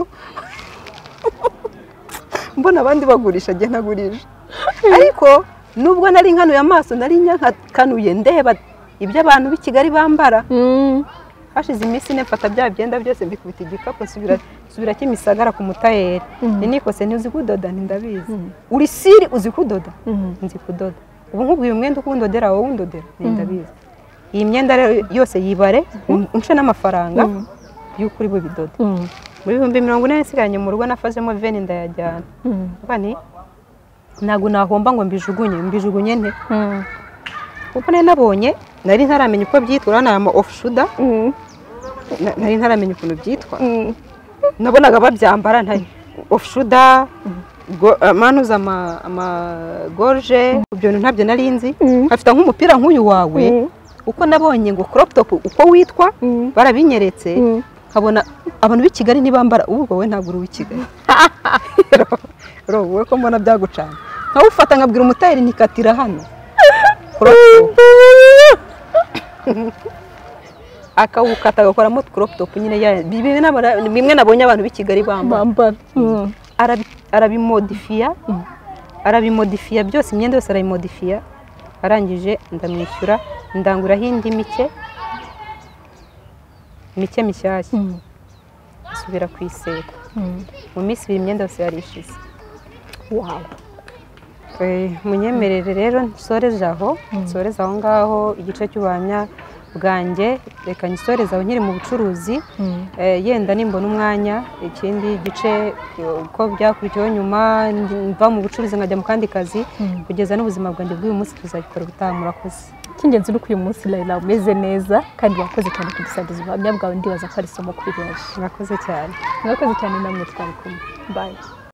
mbona abandi bagurisha njye ntagurisha ariko nubwo nari nkano ya maso nari nkanuye ndeba ibyo abantu b'i Kigali bambara hashize iminsi mfata bya byenda byose mbikubita igikapu subira Kimisagara ku mutayeri nikose ntuzi kudoda ndabizi uri siri uzi kudoda nzi kudoda ubu nkubwiye umwenda ukundodera wowe undodera ndabizi iyi myenda yose yibare unce n'amafaranga y'ukuri bo bidoda muri 2040 nsiganye mu rugo nafazemo veni ndayajyana bani ntago nahomba ngo mbijugunye nte kuko nabonye nari ntaramenya uko byitwa na off shoulder nari ntaramenya ukuntu byitwa nabonaga babyambara nta off shoulder manuza ama gorge ibyo ntabyo nari nzi afite nk'umupira nk'uyu wawe uko nabonye ngo crop top uko witwa barabinyeretse kabona abantu b'i Kigali nibambara ubwo we ntabwo uri w'i Kigali wowe ko mbona byagucana nkawufata nkabwira umutayeri nikatira hano akawukata agakoramo crop top nyine bimwe nabonye abantu b'i Kigali bambara arabimodifiya byose imyenda yose arabimodifiya arangije ndamwishyura ndanguraho indi mike mishyashya asubira ku iseta mu minsi 2 imyenda yose yarishize munyemerere rero nsoreze aho ngaho igice cy'ubuhamya bwanjye reka nyisoreze aho nkiri mu bucuruzi yenda nimbona umwanya ikindi gice uko byakurikiyeho nyuma mva mu bucuruzi nkajya mu kandi kazi kugeza n'ubuzima bwanjye bw'uyu munsi tuzagikora ubutaha murakoze cy'ingenzi nuko uyu munsi Laila umeze neza kandi wakoze cyane kudusangiza ubuhamya bwawe ndibaza ko ari isomo kuri benshi murakoze cyane namwe twari kumwe bye